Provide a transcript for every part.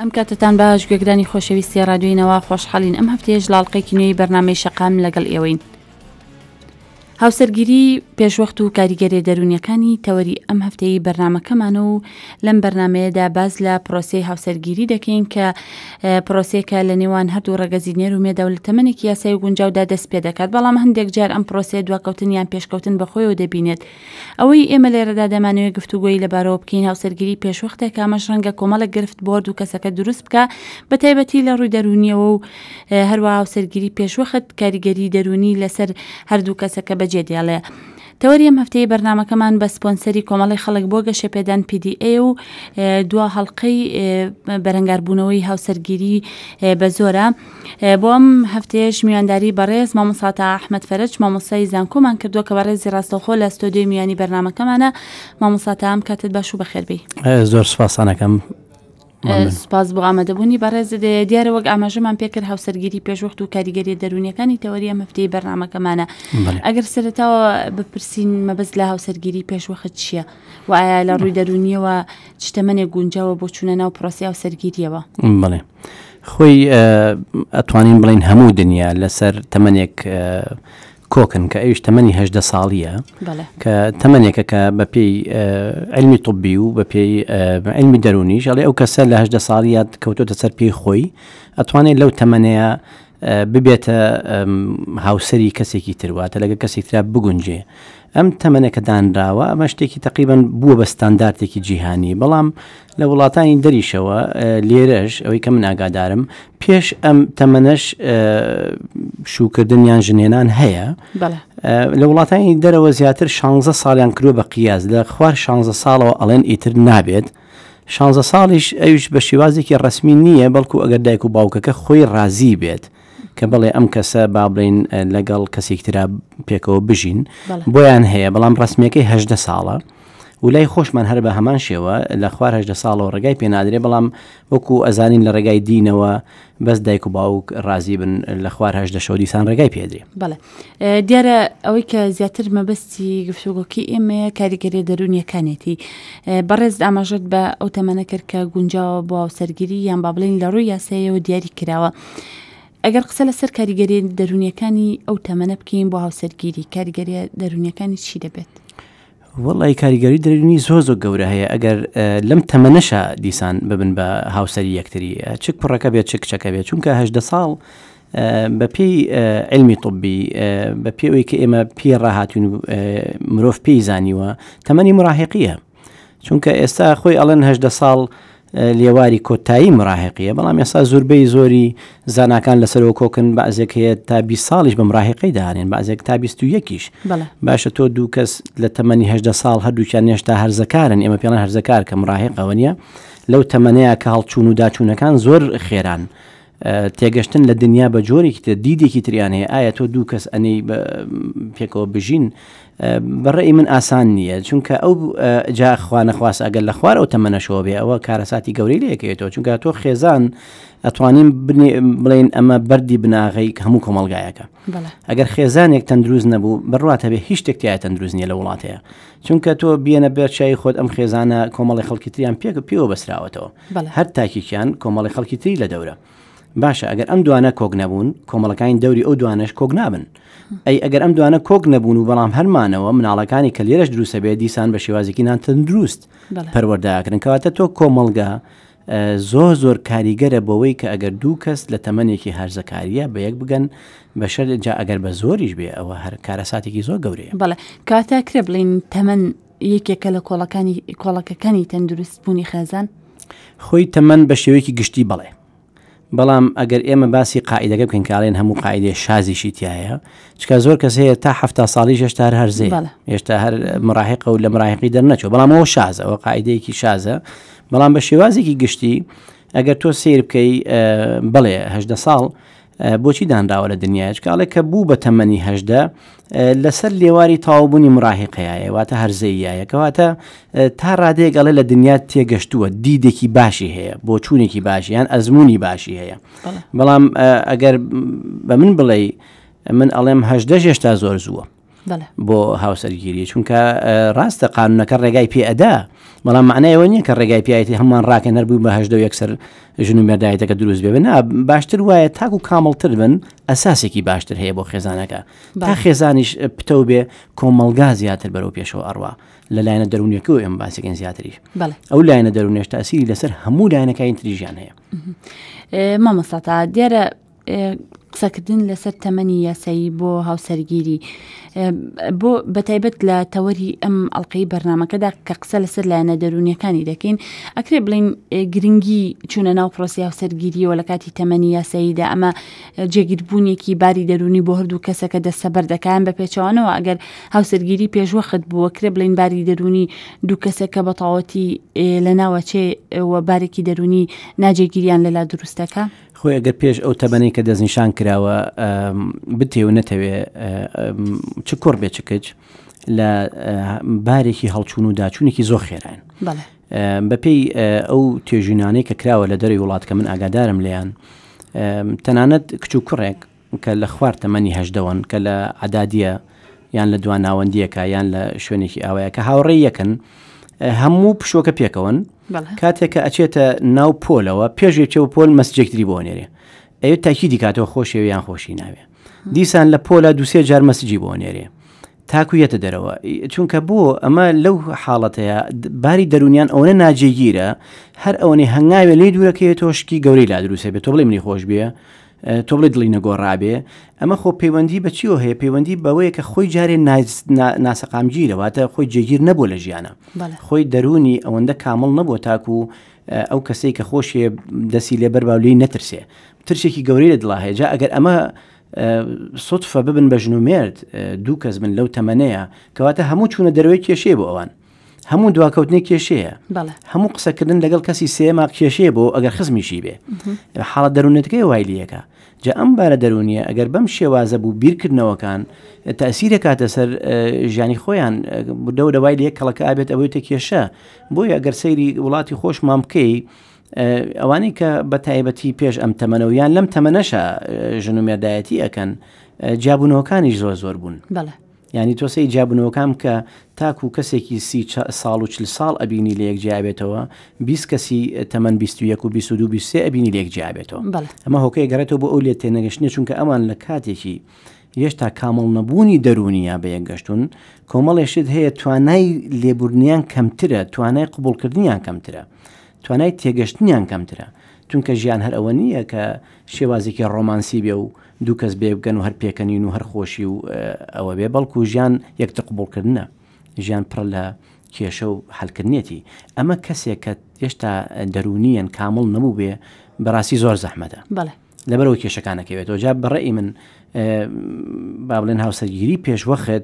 ئەم کاتتان باش گوێگرانی خۆشەویستی رادیۆینەوە خۆشحاڵین. ئەم هەفتەیەش لاڵقەیەکی نوێی بەرنامەی شەقام لەگەڵ ئێوەین. هاوسەرگیری پێشوەخت و کاریگەری دەرونیەکانی تەوەری ئەم هەفتەی بەرنامەکەمانە و لەم بەرنمەیەدا باز لە پرۆسەی هاوسەرگیری دەکەین کە پرۆسێکە لە نێوان هەردوو ڕێگەزینێر و مێدا و لە تەمەنێکی یاسایی و گونجاودا دەست پێ دەکات، بەڵام هەندێک جار ئەم پرۆسەیە دواکەوتن یان پێشکەوتن بەخۆیەوە دەبینێت. ئەوەی ئێمە لێرەدا دەمانەوێت گفتوگۆیی لەبارەوە بکەین هاوسەرگیری پێشوەختێک ئەمەش ڕەنگە کۆمەڵە گرفت بۆرد و کەسەکە دروست بکە بە تایبەتی لە ڕووی دەرونیەوە و هەروە هاوسەرگیری پێشوەخت کاریگەری دەرونی لەسەر هەردوو کەسەکە بەجێدێڵێ. تەوەری ئەم هەفتەی بەرنامەکەمان بە سپۆنسەری کۆمەڵی خەڵک بۆ گەشەپێدان PDA و دوا هەڵقەی بەرەنگاربوونەوەی هاوسەرگیری بە زۆرە. بۆ ئەم هەفتەیەش میوانداری بەڕێز مامۆستا ئەحمەد فەرەج مامۆستای زانکۆمان کردووە کە بەڕێزی ڕاستەوخۆ لە ستۆدیۆی میوانی بەرنامەکەمانە. مامۆستا ئەم کاتت باش و بەخێربێی. زۆر سوپاسانەکەم. سپاس بۆ ئامادەبوونی بەڕێز. دیارە وەک ئاماژەمان پێکرد هاوسەرگیری پێشوەخت و کاریگەری دەرونیەکانی تەوەری ئەم هەفتەی بەرنامەکەمانە. ئەگەر سەرەتاوە بپرسین مەبەست لە هاوسەرگیری پێشوەخت چییە و ئایا لە ڕووی دەرونیەوە چتەمەنێک گونجاوە بۆ چوونە ناو پرۆسی هاوسەرگیریەوە؟ بڵێ خۆی ئەتوانین بڵین هەموو دنیا لەسەر تەمەنێک کۆکن کە ئەوش تەمەنی 18 ساڵیە کە تەمەنێکە کە بە پێی علمی طبی و بە پێی علمی دەرونیش ئەڵێ ئەو کەسە لە 18 ساڵیات کەوتۆتە سەر پێی خۆی ئەتوانێت لەو تەمەنەیە ببێتە هاوسەری کەسێکی ترواتە لەگە کەسێک ترا بگونجێ. ئەم تەمەنەکە دانراوە ئەمە شتێکی تقریبان بووە بە ستانداردێکی جیهانی، بەڵام لە وڵاتانی دەریشەوە لێرەش ئەوەی کە من ئاگادارم پێش ئەم تەمەنەش شوکردنیان ژنێنان هەیە. لە وڵاتانی دەرەوە زیاتر 16 ساڵیان کردووە بە قیاس، لە خوار 16 ساڵەوە ئەڵێن ئیتر نابێت. 16 ساڵیش ئەوش بە شێوازێکی ڕسمی نییە، بەڵکو ئەگەر دایک و باوکەکە خۆی رازی بێت کە بڵێ ئەم کەسە با بڵین لەگەڵ کەسێکترا پێکەوە بژین بۆیان هەیە، بەڵام ڕسمیەکەی 18 ساڵە و لای خۆشمان هەر بە هەمان شێوە لە خوار 18 ساڵەوە ڕێگای پێنادرێ، بەڵام وەکو ئەزانین لە ڕێگای دینەوە بەس دایک و باوک رازی بن لە خوار 18 شەو دیسان ڕێگای پێدرێ. بەڵێ دیارە ئەوەی کە زیاتر مەبەستی گفتوگۆکی ئێمە کاریگەری دەرونیەکانێتی. بەڕێز ئاماژەت بە ئەو تەمەنە کرد کە گونجاوە بۆ هاوسەرگیری یان با بڵین لە ڕووی یاساییەوە دیاری کراوە. ئەگەر قسە لەسەر کاریگەری دەرونیەکانی ئەو تەمەنە بکەین بۆ هاوسەرگیری، کاریگەری دەرونیەکانی چی دەبێت؟ وەڵی کاریگەری دەرونی زۆر گەورە هەیە. ئەگەر لەم تەمەنەشە دیسان ببن بە هاوسەری یەکتری، چک پڕەکە بێت چک کچەکە بێت، چونکە 18 ساڵ بە پێی علمی طبی بە پێوەی کە ئێمە پێ ڕاهاتون و مرۆڤ پێی زانیوە تەمەنی مراهقیە، چونکە ئێستا خۆی ئەڵێن 18 ساڵ لێواری کۆتایی مراهقیە، بەڵام ئێستا زۆربەی زۆری زاناکان لەسەرەوە کۆکن، بەعزێک هەیە تا 20 ساڵیش بە مراهقی داهێن، بەعزێک تا 21یش. باشە تۆ دوو کەس لە تەمەنی 18 ساڵ هەردووچیان هێشتا هەرزەکارن، ئێمە پێڵەن هەرزەکار کە مراهقەوە نیە، لەو تەمەنەیە کە هەڵچوون و داچوونەکان زۆر خێران تێگەشتن لە دنیا بە جۆرێکی تر دیدێکی تریان هەیە. ئایا تۆ دوو کەس ئەنەی پێکەوە بژین بەڕێی من ئاسان نییە، چونکە ئەو جا خوانەخواست ئەگەر لە خوار ئەو تەمەنەشەوە بێ ئەوە کارەساتی گەورەی لە یەکەوێتەوە، چونکە تۆ خێزان ئەتوانین بڵێن ئەمە بەردی بناغی هەموو کۆمەلگایەکە. ئەگەر خێزانێک تەندروست نەبوو بڕواتە بێ هیچ شتێکتیایە تەندروست نیە لە وڵاتەیە، چونکە تۆ بێنە بێرچایی خۆت ئەم خێزانە کۆمەڵی خەڵکی تریان پێوە بەسراوەتەوە، هەر تاکییان کۆمەڵی خەڵکی تری لە دەورە. باشە ئەگەر ئەم دوانە کۆک نەبوون کۆمەڵەکانی دەوری ئەو دوانش کۆک نابن. ئەگەر ئەم دوانە کۆک نەبوون و بەڵام هەرمانەوە مناڵەکانی کە لێرەش دروستە بێت دیسان بە شێوازێکی ناتەندروست پەروەردەکردن، کەواتە تۆ کۆمەڵگا زۆر کاریگەرە بەوەی کە ئەگەر دوو کەس لە تەمەنێکی هەرزەکاریە بە یەک بگەن بەشەر جا ئەگەر بە زۆریش بێ ئەوە هەر کارەساتێکی زۆر گەورەیە. بەڵێ کاتە کرێ بڵین تەمەن یەکێکە لە کۆڵەکەکانی تەندروست بوونی خێزان؟ خۆی تەمەن بە شێوەیەکی گشتی بڵێ، بەڵام ئەگەر ئێمە باسی قاعیدەکە بکەین کاڵێن هەموو قاعدێ شازیشی تایە، چکە زۆر کەس هەیە تا 70 ساڵی هێشتا هەرزێ، هێشتا هەر مراهقە و لە مراهقی دەرنەچوە، بەڵام ئەوە شازە، ئەوە قاعدەیەکی شازە، بەڵام بە شێوازێکی گشتی ئەگەر تۆ سیر بکەی بڵێ 18 ساڵ بۆچی دانراوە لە دنیای چکاڵێ کە بوو بە تەمەنی 18 لەسەر لێواری تاوابوونی مراهقەیە واتە هەرزەیە، کەواتە تا ڕادەیەک ئەڵێ لە دنیا تێگەشتووە دیدێکی باشی هەیە بۆ چوونێکی باشی یان ئەزمموی باشی هەیە. بەڵام ئەگەر بە من بڵێ من ئەڵێم 18 هێشتا زۆر زووە، بۆ هاوسەرگیری چونکە ڕاستە قانونەکە ڕێگای پێ ئەدا بەڵام معنایەوە نییە کە ڕێگای پیاەتی هەمان ڕاکە نەربوو بە هەشدە و یەکسەر ژن و مێردایەتەکە دروست بێ نا باشتر وایە تاکو کامەڵتر بن ئەساسێکی باشتر هەیە بۆ خێزانەکە تا خێزانیش پتە بێ کۆمەلگا زیاتر بەرەو پێشەوە ئەڕوا لە لایەنە دەرونیەکەەوە ئەم باسێکن زیاتریش ئەو لایەنە دەرونێش تاسیری لەسەر هەموو لایەنەکانی تریژیان هەیە مامۆستا دیارە قسەکردن لەسەر تەمەنی یاسایی بۆ هاوسەرگیری بۆ بەتایبەت لە تەوەری ئەم ئەڵلقەی بەرنمەکەدا کە قسە لەسەر لایەنە دەرونیەکانی دەکەین ئەکرێ بڵین گرنگی چوونە ناو پرۆسی هاوسەرگیریەوە لە کاتی تەمەنی یاساییدا ئەمە جێگیربوونێکی باری دەرونی بۆ هەردوو کەسەکە دەستەبەر دەکەیان بە پێچەوانەوە ئەگەر هاوسەرگیری پێشوەخت بووە کرێ بڵین باری دەرونی دوو کەسەکە بە تەواوەتی لە ناوەچێ بارێکی دەرونی ناجێگیریان لەلا دروستەکە خۆی ئەگەر پێش ئەو تەبەنەی کە دەستنیشان کراوە بتێ و نەتەوێ چ کۆڕ بێ چ کچ لە بارێکی هەڵچوون و داچوونێکی زۆر خێران بەپێی ئەو توێژینانەی کە کراوە لە دەری وڵات کە من ئاگادارم لیان تەنانەت کچ و کوڕێک کە لە خوار تەمەنی هەژدەوەن کە لە عەدادیە یان لە دوان ناوەندیەکە یان لە شوێنێکی ئاوایە کە هاوڕێی یەکن هەموو پشۆکە پێکەوەن کاتێککە ئەچێتە ناو پۆلەوە پێشێکچە و پۆل مەسجێکتری بۆ نێرێ ئەوێت تاکیدی کاتەوە خۆشیەوە یان خۆشی ناوێ دیسان لە پۆلە دوسێ جار مەسجی بۆ نێرێ تاکویەتە دەرەوە چونکە بۆ ئەمە لەو حاڵەتەیە باری دەرونیان ئەوە ناجێگیرە هەر ئەوەی هەنگاوێ لی دوورەکەی تۆشکی گەوری لا دروسێ بێت تۆ بڵێ منی خۆش بێ تۆ بڵێ دڵی نەگۆڕابێ ئەمە خۆ پەیوەندی بە چیەوە هەیە پەیوەندی بەوەیە کە خۆی جارێ ناسەقامگیرەوەتە خۆی جێگیر نەبوو لە ژیانە خۆی دەرونی ئەوەندە کامڵ نەبووە تاکو ئەو کەسەی کە خۆشیە دەسی لێ بەرباولی نەترسێ ترسێکی گەورەی لە دڵا هەیە جا ئەگەر ئەمە سوتفە ببن بە ژن و مێرد دوو کەس بن لەو تەمەنەیە کەواتە هەموو چوونە دەروەی کێشەیە بۆ ئەوان هەموو دواکەوتنی کێشەیە هەموو قسەکردن لەگەڵ کەسی سێما کێشەیە بۆ ئەگەر خزمیشی بێ حاڵە دەروونەتەکەی وایلیەکە جا ئەم بارە دەرونیە ئەگەر بەم شێوازە بوو بیرکردنەوەکان تەسیرە کاتە سەر ژیانی خۆیان دەو دەوای لە یەک کەڵەکە ئابێت ئەوەی تە کێشە بۆیە ئەگەر سەیری وڵاتی خۆشمان بکەی ئەوانەی کە بە تایبەتی پێش ئەم تەمەنەوەیان لەم تەمەنەشە ژن و مێردایەتی ئەکەن جیابوونەوەکانیش زۆر بوون ینی تۆسی جیابوونەوەکان کە تاکو کەسێکی 30 ساڵ و 40 ساڵ ئەبینی لە یەک جیابێتەوە 20 کەسی تەمەەن 21 و 22 23 ئەبینی لە یەک جیابێتەوە ئەمە هۆکەی گەڕێتەوە بۆ ئەو لێت تێنەگەشتنی چونکە ئەمان لە کاتێکی هێشتا کامەڵ نەبوونی دەرونیە بە یەکگەشتون کۆمەڵێشت هەیە توانای لێبورنیان کەمترە توانای قبولکردنیان کەمترە توانای تێگەشتنیان کەمترە چونکە ژیان هەر ئەوە نییە کە شێوازێکی ڕۆمانسی بێ و دوو کەس بێ بگەن و هەر پێکەنین و هەر خۆشی و ئەوە بێ بەڵکو ژیان یەکتر قبولکردنە ژیان پڕ لە کێشە و حەلکردنیەتی ئەمە کەسێک کە هێشتا دەرونیان کامڵ نەبوو بێ بەڕاستی زۆر زەحمەتە لەبەرەوە کێشەکانەکەوێتەوە جا بەڕێی من با بڵێن هاوسەرگیری پێشوەخت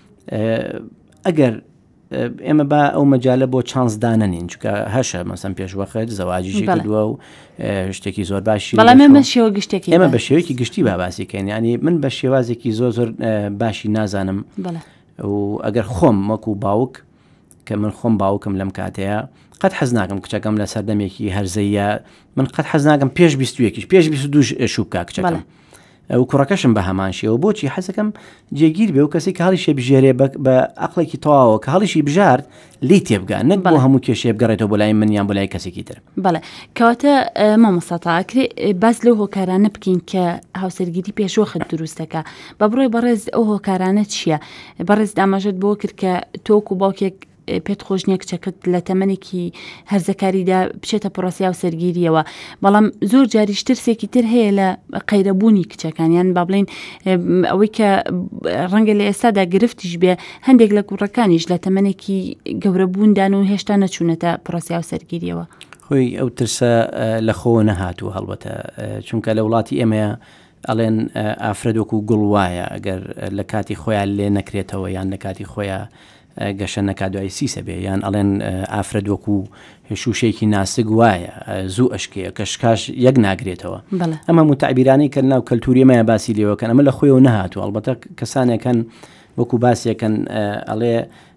ئەگەر ئێمە با ئەو مەجالە بۆ چانسدانە نین چکە هەشە مەسەن پێشوەخت زەواجیشی کردووە و شتێکی زۆر باشی ئێمە بە شێوەیەکی گشتی باباسیکەین ینی من بە شێوازێکی زۆر باشی نازانم و ئەگەر خۆم وەکو باوک کە من خۆم باوکم لەم کاتەیە قەت حەز ناکەم کچەکەم لە سەردەمێکی هەرزەیە من قەت حەز ناکەم پێش 22 پێش 22 شوبکە کچەکەم و کوڕەکەشم بە هەمانشیەوە بۆچی حەزەکەم جێگیر بێ و کەسی کە هەڵیشێ بژێرێ بە عەقڵێکی تەواوە کە هەڵیشی بژارد لی تێبگە نەک بۆ هەموو کێشێ بگەڕێتەوە بۆ لای من یان بۆ لای کەسێکی تر بەڵێ کەواتە مامۆستاکرێ باس لەو هۆکارانە بکەین کە هاوسەرگیری پێشوەخت دروستەکە بە بڕۆی بەڕێز ئەو هۆکارانە چییە بەڕێز داماژت بۆ کرد کە تۆکو باوکێک پێت خۆش نییە کچەکەت لە تەمەنێکی هەرزەکاریدا بچێتە پرۆسی هاوسەرگیریەوە بەڵام زۆر جاریش ترسێکی تر هەیە لە قەیرەبوونی کچەکانیان با بڵین ئەوەی کە ڕەنگە لە ئێستادا گرفتیش بێ هەندێک لە کوڕەکانیش لە تەمەنێکی گەورەبووندان و هێشتا نەچوونەتە پرۆسی هاوسەرگیریەوە خۆی ئەو ترسە لە خۆ نەهاتوو هەڵبەتە چونکە لە وڵاتی ئێمە ئەڵێن ئافرەت وەکو گوڵ وایە ئەگەر لە کاتی خۆیان لێ نەکرێتەوە یان لە کاتی خۆیان گەشە نەکا دوای سیسە بێ یان ئەڵێن ئافرەت وەکو شوشەیەکی ناسک وایە زوو ئەشکەیە کە شکاش یەک ناگرێتەوە ئەمە متعبیرانی کە ناو کەلتوریەمەیە باسی لێوەکەن ئەمە لە خۆیەوە نەهاتوو ئەڵبەتە کەسانێکن وەکو باسیەکەن ئەڵێ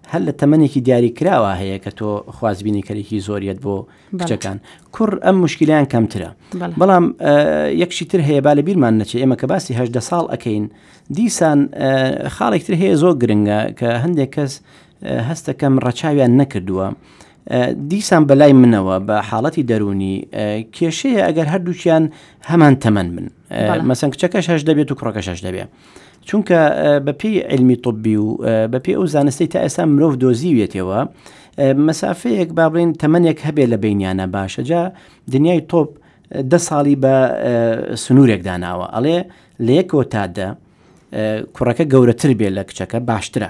هەر لە تەمەنێکی دیاری کراوە هەیە کە تۆ خوازبینی کەرێکی زۆریت بۆ کچەکان کوڕ ئەم مشکلیان کەمترە بەڵام یەکشی تر هەیە با لە بیرمان نەچێت ئێمە کە باسی 18 ساڵ ئەەکەین دیسان خاڵێکتر هەیە زۆر گرنگە کە هەندێک کەس هەستەکەم ڕەچاویان نەکردووە دیسان بەلای منەوە بە حاڵەتی دەرونی کێشەیە ئەگەر هەردووچیان هەمان تەمەن من مەسەن کچەکەش 18 دەبێت و کوڕەکەش 18 دەبێت چونکە بەپێی علمی طبی و بەپێی ئەو زانستی تا ئێستا مرۆڤ دۆزیوێتەوە مەسافەیەک با بڵێن تەمەنێک هەبێت لە بینیانە باشە جا دنیای تۆپ 10 ساڵی بە سنوورێک داناوە ئەڵێ لە یەکەوە تا دە کوڕەکە گەورەتر بێت لە کچەکە باشترە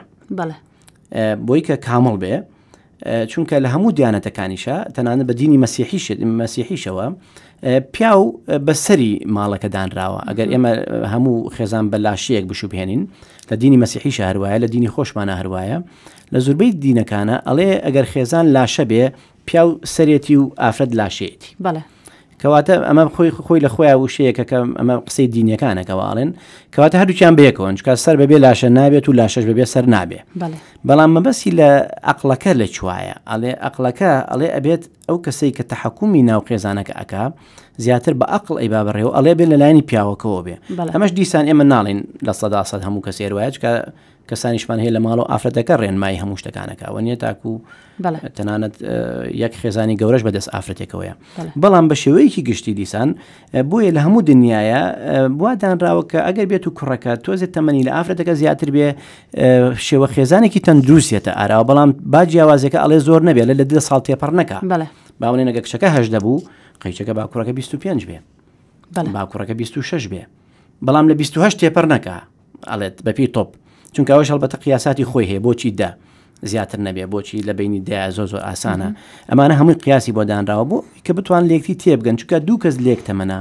بۆی کە کامڵ بێ چونکە لە هەموو دیانەتەکانیشە تەنانەت بە دینی مەسیحیشەوە پیا و بەسەری ماڵەکە دانراوە ئەگەر ئێمە هەموو خێزان بە لاشەیەک بشو بهێنین لە دینی مەسیحیشە هەروایە لە دینی خۆشمانە هەروایە لە زۆربەی دینەکانە ئەڵێ ئەگەر خێزان لاشە بێ پیا و سەرێتی و ئافرەت لاشەیەتی کەواتە ئەمە خۆی لە خۆیان وشەیەکە کە ئەمە قسەی دینیەکانەکەواڵێن کەواتە هەردووچیان بەیەکەوە چکە سەر بەبێ لاشە نابێت و لاشەش بەبێ سەر نابێ بەڵام مەبەسی لە عەقڵەکە لە چوایە ئەڵێ عەقڵەکە ئەڵێ ئەبێت ئەو کەسەی کە تەحەکومی ناو خێزانەکە ئەکا زیاتر بە عەقڵ ئەی بابڕێەوە ئەڵێ بێت لەلایەنی پیاوەکەەوە بێ ئەمەش دیسان ئێمە ناڵین لە 100% هەموو کەسێر وایە چکە کەسانیشمان هەیە لە ماڵ و ئافرەتەکە ڕێنمایی هەموو شتەکانەکە وە نییە تاکو تەنانەت یەک خێزانی گەورەش بەدەست ئافرەتێکەوەیە بەڵام بە شێوەیەکی گشتی دیسان بۆیە لە هەموو دنیاە بوادانراوە کە ئەگەر بێت و کوڕەکە تۆزێت تەمەنی لە ئافرەتەکە زیاتر بێ شێوە خێزانێکی تەندروستێتە ئاراوە بەڵام با جیاوازەکە ئەڵێ زۆر نەبێت لە 10 ساڵ تێپەڕ نەکە باوڵێ نەگە کچەکە 18 بوو قەیچەکە با کوڕەکە 25 بێ با کوڕەکە 26 بێ بەڵام لە 28 تێپەڕ نەکە ئەڵێت بەپی تۆپ چونکە ئەوش هەڵبەتە قیاساتی خۆی هەیە بۆچی دا زیاتر نەبێ بۆچی لە بینی دا زۆر ئاسانە ئەمانە هەمووی قیاسی بۆ دانراوە بۆ کە بتوان لێکتی تێبگەن چونکە دوو کەس لێک تەمەنە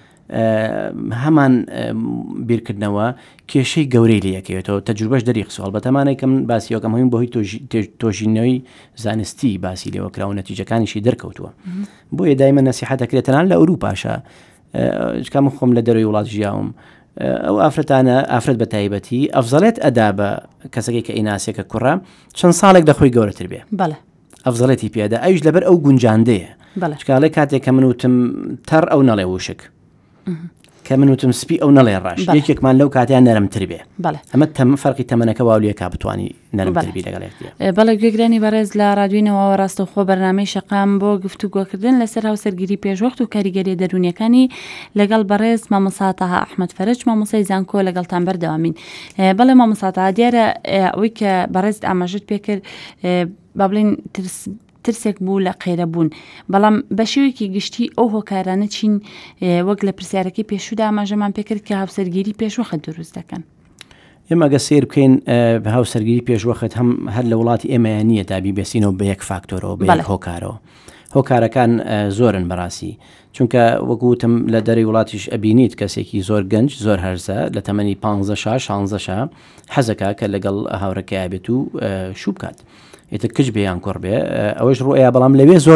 هەمان بیرکردنەوە کێشەی گەورەی لەکەوێتەوە تەجروبەش دەری قسە هەڵبەتەمانەی کەم باسیەوەکەم هەمووی بۆ هی تۆژینەوەی زانستی باسی لێوەکرا و نەتیجەکانیشی دەرکەوتووە بۆیە دایمە نەسیحەتەکرێتەنان لە ئەوروپاشە چکە من خۆم لە دەروی وڵات ژیاوم ئەو ئافرەتانە ئافرەت بە تایبەتی ئەفزەڵێت ئەدا بە کەسێکی کە ئیناسێکە کوڕە چەند ساڵێک دەخۆی گەورەتر بێ ئەفزەڵێتی پێدا ئەوش لەبەر ئەو گونجاندەیە چکاڵێ کاتێک کە من وتم تەڕ ئەو نەڵێ وشک کە من وتم سپی ئەو نەڵێ ڕاش یەکێکمان لەو کاتیان نەرمتر بێ ئەمە فەرقی تەمەنەکە واولویە بتوانی نەرمتربی لەگەڵێکتە بەڵێ گوێگرانی بەڕێز لە ڕادوینەوە ڕاستەوخۆ بەرنامەی شەقام بۆ گفتوگۆکردن لەسەر هاوسەرگیری پێشوەخت و کاریگەری دەرونیەکانی لەگەڵ بەڕێز مامۆستا تاها ئەحمەد فەرج مامۆستای زانکۆ لەگەڵتان بەردەوامین بەڵێ مامۆستا تاها دیارە ئەوەی کە بەڕێز ئاماژەت پێکرد با بڵێن ترسێک بوو لە قێرەبوون بەڵام بە شێوەیەکی گشتی ئەو هۆکارانە چین وەک لە پرسیارەکەی پێشودا ئاماژەمان پێکرد کە هاوسەرگیری پێشوەخت دروست دەکەن ئێمە گە سیر بکەین بە هاوسەرگیری پێشوەخت هەر لە وڵاتی ئێمە نییە تا بیبێسینەوە بە یەک فاکتۆرەوە بە یەک هۆکارەوە هۆکارەکان زۆرن بەڕاستی چونکە وەکوتم لە دەری وڵاتیش ئەبینیت کەسێکی زۆر گەنج زۆر هەرزە لە تەمەنی 15 حەزەکە کە لەگەڵ هاوڕەکەی بێت و شوو بکات ئێتە کچ بێیان کوڕ بێ ئەوەش ڕۆیە بەڵام لەوێ زۆر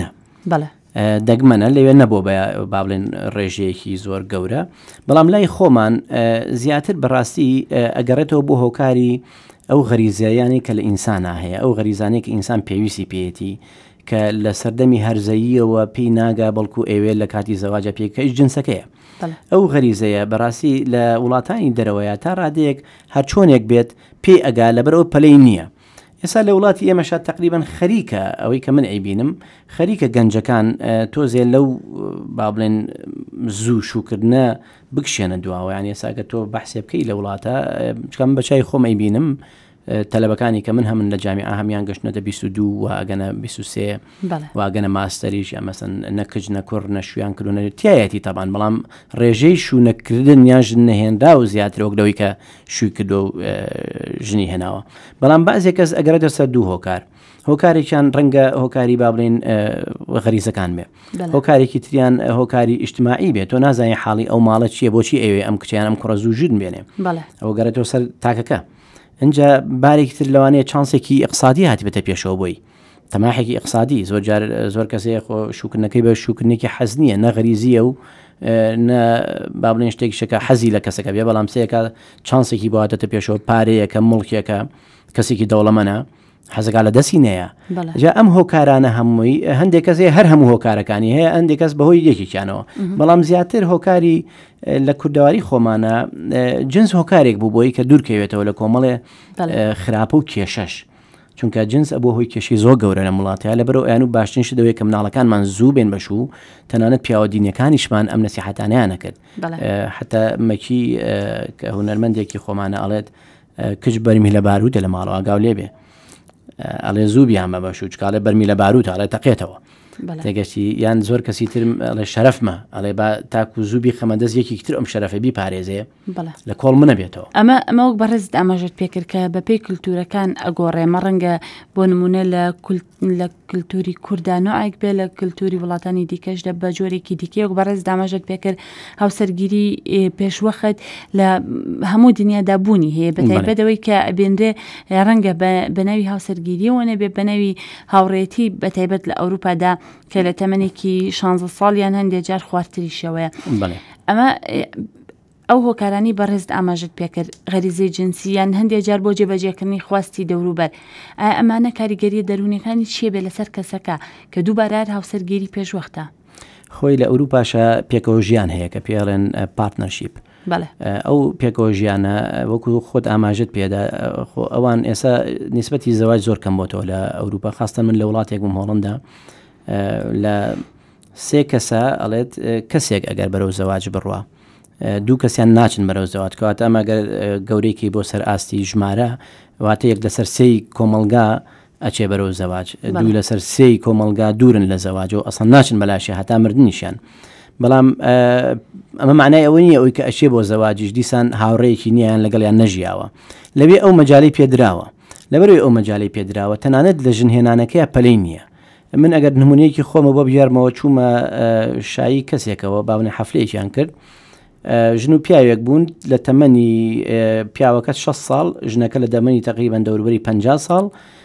دەگمەنە لەوێ نەبوو با بڵێن ڕێژەیەکی زۆر گەورە بەڵام لای خۆمان زیاتر بەڕاستی ئەگەڕێتەوە بۆ هۆکاری ئەو غەریزەیانی کە لە ئینسانە هەیە ئەو غەریزانەی کە ئینسان پێویستی پێیەتی کە لە سەردەمی هەرزەییەوە پێی ناگا بەڵکو ئێوێ لە کاتی زەواجە پێکەش جنسەکەیە ئەو غەریزەیە بەڕاستی لە وڵاتانی دەرەوەیە تا ڕادەیەک هەر چۆنێک بێت پێی ئەگا لەبەرەوە پەلەی نییە ئێستا لە وڵاتی ئێمەشا تقریبان خەریکە ئەوەی کە من ئەیبینم خەریکە گەنجەکان تۆزێ لەو با بڵێن زوو شوکردنە بکشێنە دواوە یان ئێساکە تۆ بەحسێ بکەی لە وڵاتە چکەم بەچای خۆم ئەیبینم تەلەبەکانی کە من هەمن لە جامیعە هەمیان گەشتنەتە 22 واگەنە 23 واگەنە ماستەریش یا مەسەن نەکج نەکوڕ نەشویان کردوونە تایەتی تەبان بەڵام ڕێژەی شوونەکردن یان ژن نەهێنرا و زیاتر وەک لەوەی کە شووی کردو و ژنی هێناوە بەڵام بەعزێک کەس ئەگەرێتە سەر دوو هۆکار هۆکارێکیان ڕەنگە هۆکاری با بڵێن غەریزەکان بێ هۆکارێکی تریان هۆکاری ئیجتیماعی بێت تۆ نازانانی حاڵی ئەو ماڵە چییە بۆچی ئەوێ ئەم کچیان ئەم کوڕە زوو ژن بێنێ ئەوە گەرێتەوە سەر تاکەکە اینجا بارێکی تر لەوانەیە چانسێکی ئیقتصادی هاتی بێتە پێشەوە بۆی تەماحێکی ئیقتصادی زۆر کەسەیە خۆ شوکردنەکەی بە شوکردنێکی حەز نییە نە غەریزیە و نە با بڵێن شتێکی شەکە حەزی لە کەسەکە بێ بەڵام سەیەکە چانسێکی بۆهاتێتە پێشەوە پارەیەکە مڵکیەکە کەسێکی دەوڵەمەنە حەزەکە لە دەستی نەیە جا ئەم هۆکارانە هەمووی هەندێک کەسێ هەر هەموو هۆکارەکانی هەیە هەندێک کەس بەهۆی یەکێکیانەوە بەڵام زیاتر هۆکاری لە کوردەواری خۆمانە جنس هۆکارێک بوو بۆی کە دوورکەوێتەوە لە کۆمەڵێ خراپە و کێشەش چونکە جنس ئەبوو هۆی کێشی زۆر گەورە لە وڵاتەیە لەبەرەوە ئەیان و باشترینش دەوێت کە مناڵەکانمان زوو بێن بەشوو تەنانەت پیاوە دینیەکانیشمان ئەم نەسیحەتانیان نەکرد حتا مەکی کە هونەرمەندێکی خۆمانە ئەڵێت کچ بەرمی لە بارودە لە ماڵەوە ئاگاو لێبێ ئەڵێ زوو بیان بە بەشوو چکاڵێ بەرمی لە بارود ئەڵێ تەقێتەوە تێگەشتی یان زۆر کەسی تر ئەڵێ شەرەفمە ئەڵێ با تاکو زووبی خەمەدەست یەکی تر ئەم شەرەفە بیپارێزێ لە کۆڵ منە بێتەوە ئەمە وەک بەڕێزت ئاماژت پێکرد کە بەپێی کللتورەکان ئەگۆڕێمە ڕەنگە بۆ نمونە لە کللتوری کوردانۆعێک بێ لە کللتوری وڵاتانی دیکەشدا بە جۆرێکی دیکە وەک بەڕێز داماژت پێکرد هاوسەرگیری پێشوەخت لە هەموو دنیادا بوونی هەیە بەتایبەتەوەی کە ئەبێنرێ ڕەنگە بەناوی هاوسەرگیریەوە نەبێ بەناوی هاوڕێتی بەتایبەت لە ئەوروپادا کە لە تەمەنێکی 16 ساڵیان هەندێک جار خواردتریشەوەیە ئەمە ئەو هۆکارانی بەڕێزت ئاماژت پێکرد غەریزەی جنسیان هەندێک جار بۆ جێبەجێکردنی خواستی دەوروبەر ئەمانە کاریگەریە دەرونیەکانی چیە بێ لەسەر کەسەکە کە دووبارە هاوسەرگیری پێشوەختە خۆی لە ئەوروپاشە پێکەوە ژیان هەیە کە پێڵێن پارتنەرشیپ ئەو پێکەوە ژیانە وەکو خۆت ئاماژت پێدا ئەوان ئێستا نیسبەتی زەواج زۆر کەم بۆتەوە لە ئەوروپا خاستە من لە وڵاتێک بووم هۆڵندا لە 3 کەسە ئەڵێت کەسێک ئەگەر بەرەو زەواج بڕوە 2 کەسیان ناچن بەرەو زەواج کەواتە ئەمەگەر گەورەیەکی بۆ سەر ئاستی ژمارە واتە یەک لەسەر 3 کۆمەلگا ئەچێ بەرەو زەواج 2 لەسەر 3 کۆمەلگا دوورن لە زەواجەوە ئەسڵ ناچن بەلاشی هەتا مردنیشیان بەڵام ئەمە معنای ئەوە نییە ئەوی کە ئەچێ بۆ زەواجیش دیسان هاوڕێیەکی نییان لەگەڵیان نەژیاوە لەوێ ئەو مەجای پێدراوە لەبەرەوەی ئەو مەجای پێدراوە تەنانەت لە ژنهێنانەکەی پەلەی نییە من ئەگەر نمونەیەکی خۆمە بۆ بژارمەوە چوومە شایی کەسێکەوە باونی حەفلەیەکیان کرد ژن و پیاوێک بوون لە تەمەنی پیاوەکە 6 ساڵ ژنەکە لە دەمەنی تقریبان دەوروبەری 50 ساڵ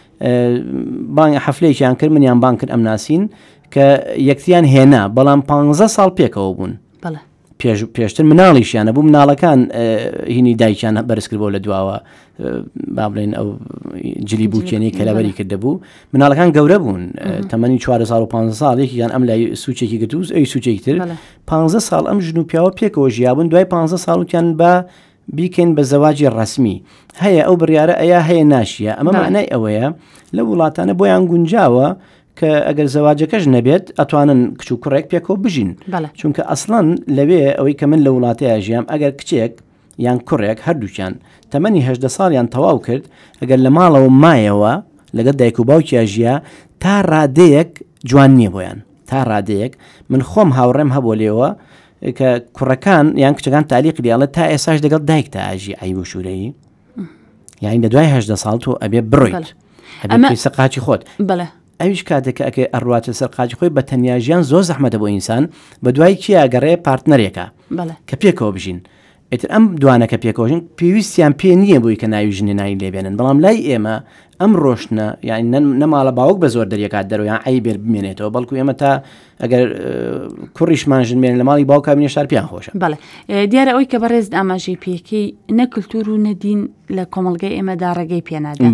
بانگ حەفلەیەکیان کرد منیان بان کرد ئەم ناسین کە یەکتیان هێنا بەڵام 15 ساڵ پێکەوە بوون پێشتر مناڵیشیانە بوو مناڵەکان هینی دایکیان بەرزکردبەوە لە دواوە با بڵێن ئەو جلی بووکێنەی کە لەبەری کردهبوو مناڵەکان گەورە بوون تەمەنی 4 ساڵ و 15 ساڵێکیان ئەم لای سوچێکی گرتوز ئەی سوچێکی تر 15 ساڵ ئەم ژن و پیاوە پێکەوە ژیابوون دوای 15 ساڵوتیان بە بیکەین بە زەواجی ڕسمی هەیە ئەو بڕیارە ئەیە هەیە ناشیە ئەمە معنای ئەوەیە لە وڵاتانە بۆیان گونجاوە کە ئەگەر زەواجەکەش نەبێت ئەتوانن کچ و کوڕێک پێکەوە بژین چونکە ئەسڵەن لەوێ ئەوەی کە من لە وڵاتەیە ژیام ئەگەر کچێک یان کوڕێک هەردووکیان تەمەنی 18 ساڵیان تەواو کرد ئەگەر لە ماڵەوە مایەوە لەگەڵ دایک و باوکیان ژیا تا ڕادەیەک جوان نییە بۆیان تا ڕادەیەک من خۆم هاوڕێم هەبوو لێوە کە کوڕەکان یان کچەکان تالیق دیاڵێت تا ئێساش لەگەڵ دایک تا ئاژی عیب و شوورەیی یانی لە دوای 18 ساڵ تۆ ئەبێ بڕۆیت ئەبێ سەقاچی خۆت ئەویش کاتێکە ئەکە ئەڕواتە سەر قاچی خۆی بە تەنیاژیان زۆر زەحمەتە بۆ ئینسان بە دوای کیاگەڕێ پارتنەرێکە کە پێکەوە بژین ئێتر ئەم دوانەکە پێکەوەژین پێویستیان پێ نییە بووی کە ناوی ژنی نایی لێبێنن بەڵام لای ئێمە ئەم ڕۆشنە یعنی نەماڵە باوک بە زۆر دەریەکات دەرەوەیان عیبێر بمێنێتەوە بەڵکو ئێمە تا ئەگەر کوڕیشمان ژنمێن لە ماڵی باوکە بینێ شار پیان خۆشە دیارە ئەوی کە بەڕێز ئاماژەی پێکەی نەکلتور و نەدین لە کۆمەلگای ئێمەدا ڕێگەی پێنادا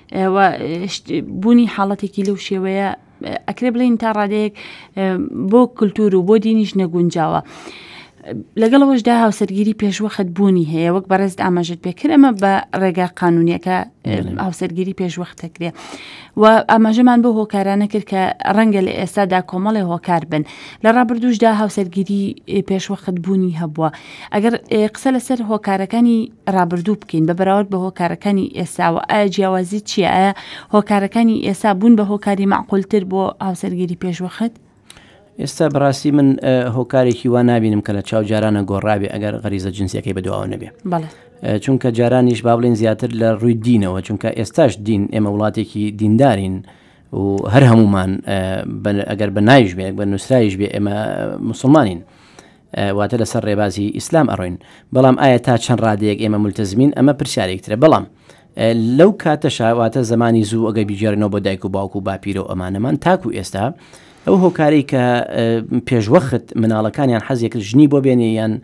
بوونی حاڵەتێکی لەو شێوەیە ئەکرێ بڵین تا ڕادەیەک بۆ کللتور و بۆ دینیش نەگونجاوە لەگەڵەوەشدا هاوسەرگیری پێشوەخت بوونی هەیە وەک بەڕێزت ئاماژت پێکرد ئەمە بە ڕێگا قانونیەکە هاوسەرگیری پێشوەختەکرێ و ئاماژەمان بۆ هۆکارانە کرد کە ڕەنگە لە ئێستادا کۆمەڵی هۆکار بن لە ڕابردوشدا هاوسەرگیری پێشوەخت بوونی هەبووە ئەگەر قسە لەسەر هۆکارەکانی ڕابردوو بکەین بە بەراورد بە هۆکارەکانی ئێستاوە ئایا جیاوازی چیە ئایا هۆکارەکانی ئێستا بوون بە هۆکاری معقولتر بۆ هاوسەرگیری پێشوەخت ئێستا بەڕاستی من هۆکارێکی وا نبینم کە لە چاو جارانە گۆڕابێ ئەگەر غەریزە جنسیەکەی بەدواوە نەبێ چونکە جارانیش با بڵێن زیاتر لە ڕووی دینەوە چونکە ئێستاش دین ئێمە وڵاتێکی دیندارین و هەر هەمومان ئەگەر بە ناویش بێ بە نووسرایش بێ ئێمە مسلمانین واتە لەسەر ڕێبازی ئیسلام ئەڕۆین بەڵام ئایا تا چەند ڕادەیەک ئێمە مولتەزمین ئەمە پرسیارێکترە بەڵام لەو کاتەشا واتە زمانی زوو ئەگەر بیجێڕنەوە بۆ دایک و باوک و باپیرە و ئەمانەمان تاکو ئێستا ئەو هۆکاری کە پێشوەخت مناڵەکانیان حەزێک ژنی بۆ بێنێ یان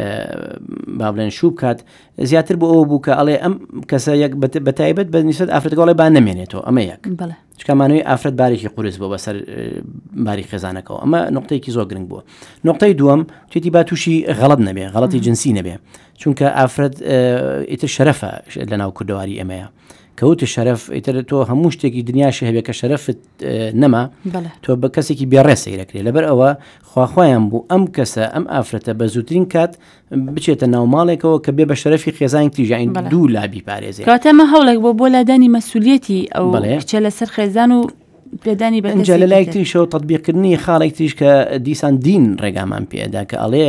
با بڵێن شوو بکات زیاتر بۆ ئەوە بوو کە ئەڵێ ئەم کەسە یەک بەتایبەت بە نیسبەت ئافرەتگەڵێ با نەمێنێتەوە ئەمە یەک چکمانەوەی ئافرەت بارێکی قورس بۆ بەسەر باری خێزانەکەەوە ئەمە نقطەیەکی زۆر گرنگ بووە. نقطەی دووەم توێتی با تووشی غەڵەت نەبێ غەڵەتی جنسی نەبێ چونکە ئافرەت ئیتر شەرەفە لە ناو کوردەواری ئەمەیە کەوتە شەرەف ئیتر تۆ هەموو شتێکی دنیاشی هەبێت کە شەرەفت نەما تۆ بە کەسێکی بێڕێ سەیرەکرێت لەبەر ئەوە خواخوایان بوو ئەم کەسە ئەم ئافرەتە بە زووترین کات بچێتە ناو ماڵێکەوە کە بێ بە شەرەفی خێزانی تیژین دوو لابی پارێزێ کاتەمە هەوڵێک بۆ لادانی مەسوولێتی ئەو کچە لەسەر خێزان و پێدانی بەجا لە لایەک تریشەوە تەطبیقکردنی خاڵێک تریش کە دیسان دین ڕێگامان پێدا کە ئەڵێ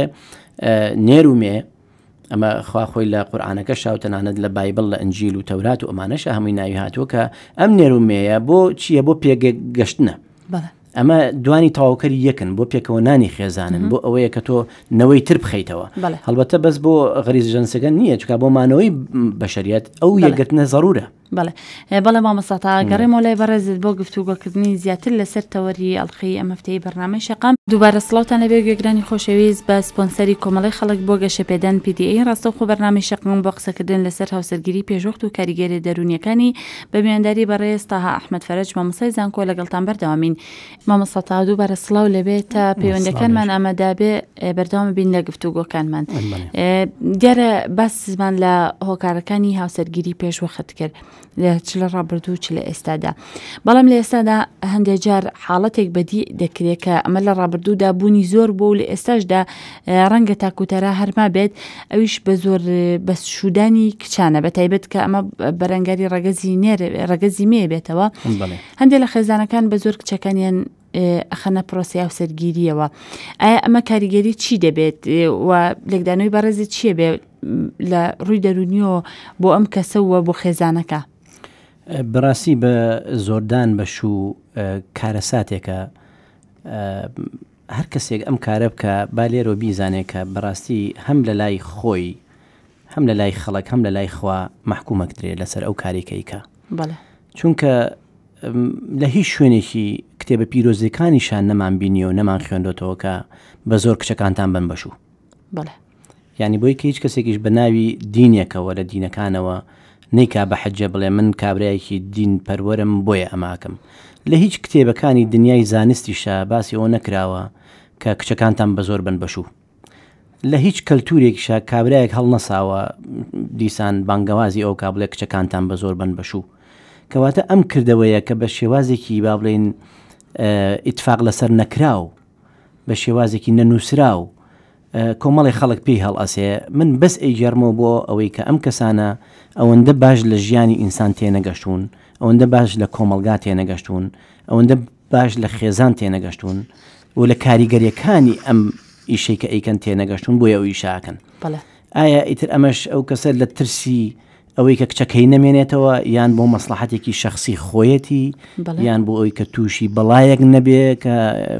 نێرومێ ئەمە خواخۆی لە قورئانەکە شاوتەنانەت لە بایبڵ لە ئەنجیل و تەورات و ئەمانەش هەمووی ناوی هاتووە کە ئەم نێرومەیە بۆ چییە بۆ پێگەشتنە ئەمە دوانی تاواوکەری یەکن بۆ پێکەوەنانی خێزانن بۆ ئەوەیە کە تۆ نەوەی تر بخەیتەوە هەڵبەتە بەس بۆ غەریز جەنسەکە نییە چکە بۆ مانەوەی بەشەریەت ئەو یەکگرتنە زەڕورە. بەڵێ مامۆستا گەڕێمەوە لای بەڕێزت بۆ گفتوگۆکردنی زیاتر لەسەر تەوەری ئەڵقەی ئەم هەفتەی بەرنامەی شەقام دووبارە سڵاوتان لەبێ گوێگرانی خۆشەویست بە سپۆنسەری کۆمەڵی خەڵک بۆ گەشەپێدان PDA ڕاستەوخۆ بەرنامەی شەقام بۆ قسەکردن لەسەر هاوسەرگیری پێشوەخت و کاریگەری دەرونیەکانی بە میوانداری بەڕێز تاها ئەحمەد فەرەج مامۆستای زانکۆ لەگەڵتان بەردەوامین. مامۆستا دووبارە سڵاو لەبێت تا پەیوەندەکانمان ئامادابێ بەردەوام بین لە گفتوگۆکانمان. دیارە باسمان لە هۆکارەکانی هاوسەرگیری پێشوەخت کرد چ لە ڕابردوو چ لە ئێستادا بەڵام لە ئێستادا هەندێک جار حاڵەتێک بەدی دەکرێت کە ئەمە لە ڕابردوودا بوونی زۆر بۆ و لە ئێستاشدا ڕەنگە تاکوتەرا هەرما بێت ئەویش بە زۆر بە شودانی کچانە بە تایبەت کە ئەمە بەرەنگاری ڕەگەزی مێ بێتەوە هەندێک لە خێزانەکان بە زۆر کچەکانیان ئەخەنە پرۆسی هاوسەرگیریەوە. ئایا ئەمە کاریگەری چی دەبێت و لێکدانەوەی بەڕێزی چییە بێت لە ڕووی دەرونیەوە بۆ ئەم کەسەوە بۆ خێزانەکە؟ بەڕاستی بە زۆردان بەش و کارەساتێکە هەر کەسێک ئەم کارە بکە با لێرۆ بیزانێت کە بەڕاستی هەم لە لای خۆی هەم لە لای خەڵک هەم لە لای خوا مەحکومەک درێت لەسەر ئەو کارێکەیکە چونکە لە هیچ شوێنێکی کتێبە پیرۆزیەکانیشان نەمان بینی و نەمان خوێندۆتەوە کە بە زۆر کچەکانتان بن بەشوو یعنی بۆی کە هیچ کەسێکیش بە ناوی دینێکەوە لە دینەکانەوە نیکا بە حەجە بڵێ من کابرایەکی دین پەروەرم بۆیە ئەماکەم لە هیچ کتێبەکانی دنیای زانستیشە باسی ئەوە نەکراوە کە کچەکانتان بە زۆر بن بەشوو لە هیچ کەلتورێکیشە کابرایەک هەڵ نەساوە دیسان بانگەوازی ئەو کابلێ کچەکانتان بە زۆر بن بەشوو کەواتە ئەم کردەوەیە کە بە شێوازێکی با بڵێن ئیتفاق لەسەر نەکراو بە شێوازێکی نەنووسراو کۆمەڵی خەڵک پێی هەڵئەسێ من بەس ئەیجێرمەوە بۆ ئەوەی کە ئەم کەسانە ئەوەندە باش لە ژیانی ئینسان تێنەگەشتون ئەوەندە باش لە کۆمەلگا تێنەگەشتون ئەوەندە باش لە خێزان تێنەگەشتون و لە کاریگەریەکانی ئەم ئیشەی کە ئەیکەن تێنەگەشتون بۆیە ئەو ئیشاکەن. ئایا ئیتر ئەمەش ئەو کەسە لە ترسی ئەوەی کە کچەکەی نەمێنێتەوە یان بۆ مەسلحەتێکی شەخصی خۆیەتی یان بۆ ئەوی کە تووشی بەڵایەک نەبێ کە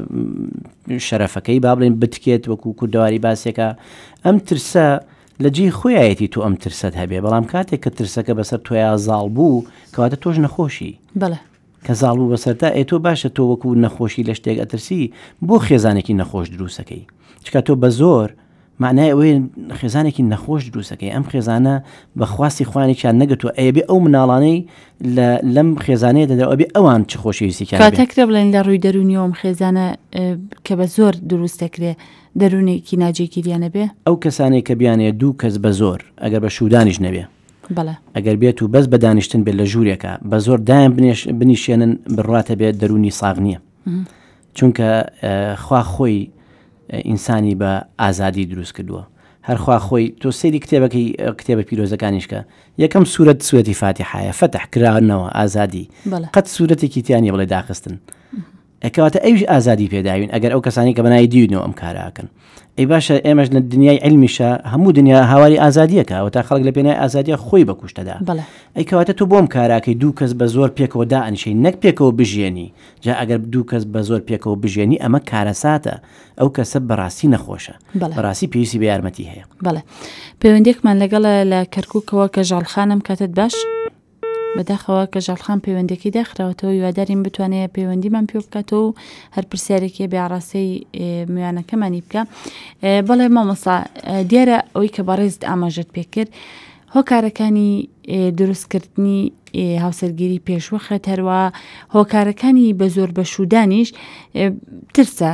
شەرەفەکەی با بڵێن بتکێت وەکو کوردەواری باسێکە ئەم ترسە لە جێی خۆیەتی تو ئەم ترسەت هەبێ بەڵام کاتێک کە ترسەکە بەسەر تۆیا زاڵ بوو کەواتە تۆش نەخۆشی کە زاڵ بوو بەسەرتا ئێ تۆ باشە تۆ وەکو نەخۆشی لە شتێک ئەترسی بۆ خێزانێکی نەخۆش دروستەکەی چکە تۆ بە زۆر معنای ئەوەی خێزانێکی نەخۆش دروستەکەی ئەم خێزانە بە خواستی خوانێکیان نەگەتووە ئەیەبێ ئەو مناڵانەی لەم خێزانەیە دەدەوەبێ ئەوان چ خۆشەویستیان کاتەکرە بڵێن لە ڕووی دەرونیەوەم خێزانە کە بە زۆر دروستەکرێ دەرونێکی ناجێگیریانە بێ ئەو کەسانێک کە بیانێ دوو کەس بە زۆر ئەگەر بە شودانیش نەبێ ئەگەر بێت و بەس بە دانیشتن بێت لە ژوورێکە بە زۆر دایان بنیشێنن بڕاتە بێت دەرونی ساغ نییە چونکە خوا خۆی ئینسانی بە ئازادی دروست کردووە هەرخوا خۆی تۆ سەیری کتێبە پیرۆزەکانیشکە یەکەم سوورەتی فاتیحایە فتح کراونەوە ئازادی قەت سوورەتێکی تیانی بڵێ داخستن ئەکەواتە ئەوش ئازادی پێداوین ئەگەر ئەو کەسانی کە بەنای دیونەوە ئەم کاراکەن ئەی باشە ئێمەش لە دنیای علمیشە هەموو دنیا هاواری ئازادیەکە و تا خەڵک لە پێنای ئازادیە خۆی بە کوشتەدا ئەی کەواتە تۆ بۆم کاراکەی دوو کەس بە زۆر پێکەوە دائنشەی نەک پێکەوە بژێنی جا ئەگەر دوو کەس بە زۆر پێکەوە بژێنی ئەمە کارەساتە ئەو کەسە بەڕاستی نەخۆشە بەڕاستی پێویستی بە یارمەتی هەیە. بەڵێ پەیوەندێکمان لەگەڵە لە کەرکووکەوە کە ژاڵخانم کاتت باش بەداخەوە کە ژەڵخان پەیوەندەکەی داخراوەتەوە هیوادارین بتوانێت پەیوەندیمان پێ بکاتەوە و هەر پرسیارێکی بێئاڕاستەی میوانەکەمانی بکە. بەڵێ مامۆستا دیارە ئەوەی کە بەڕێزت ئاماژەت پێکرد هۆکارەکانی دروستکردنی هاوسەرگیری پێشوەخت هەروە هۆکارەکانی بە زۆر بەشودانیش ترسە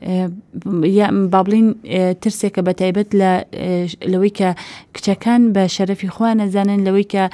با بڵین ترسێکە بە تایبەت لەوەی کە کچەکان بە شەرەفی خۆیان نەزانن لەوەی کە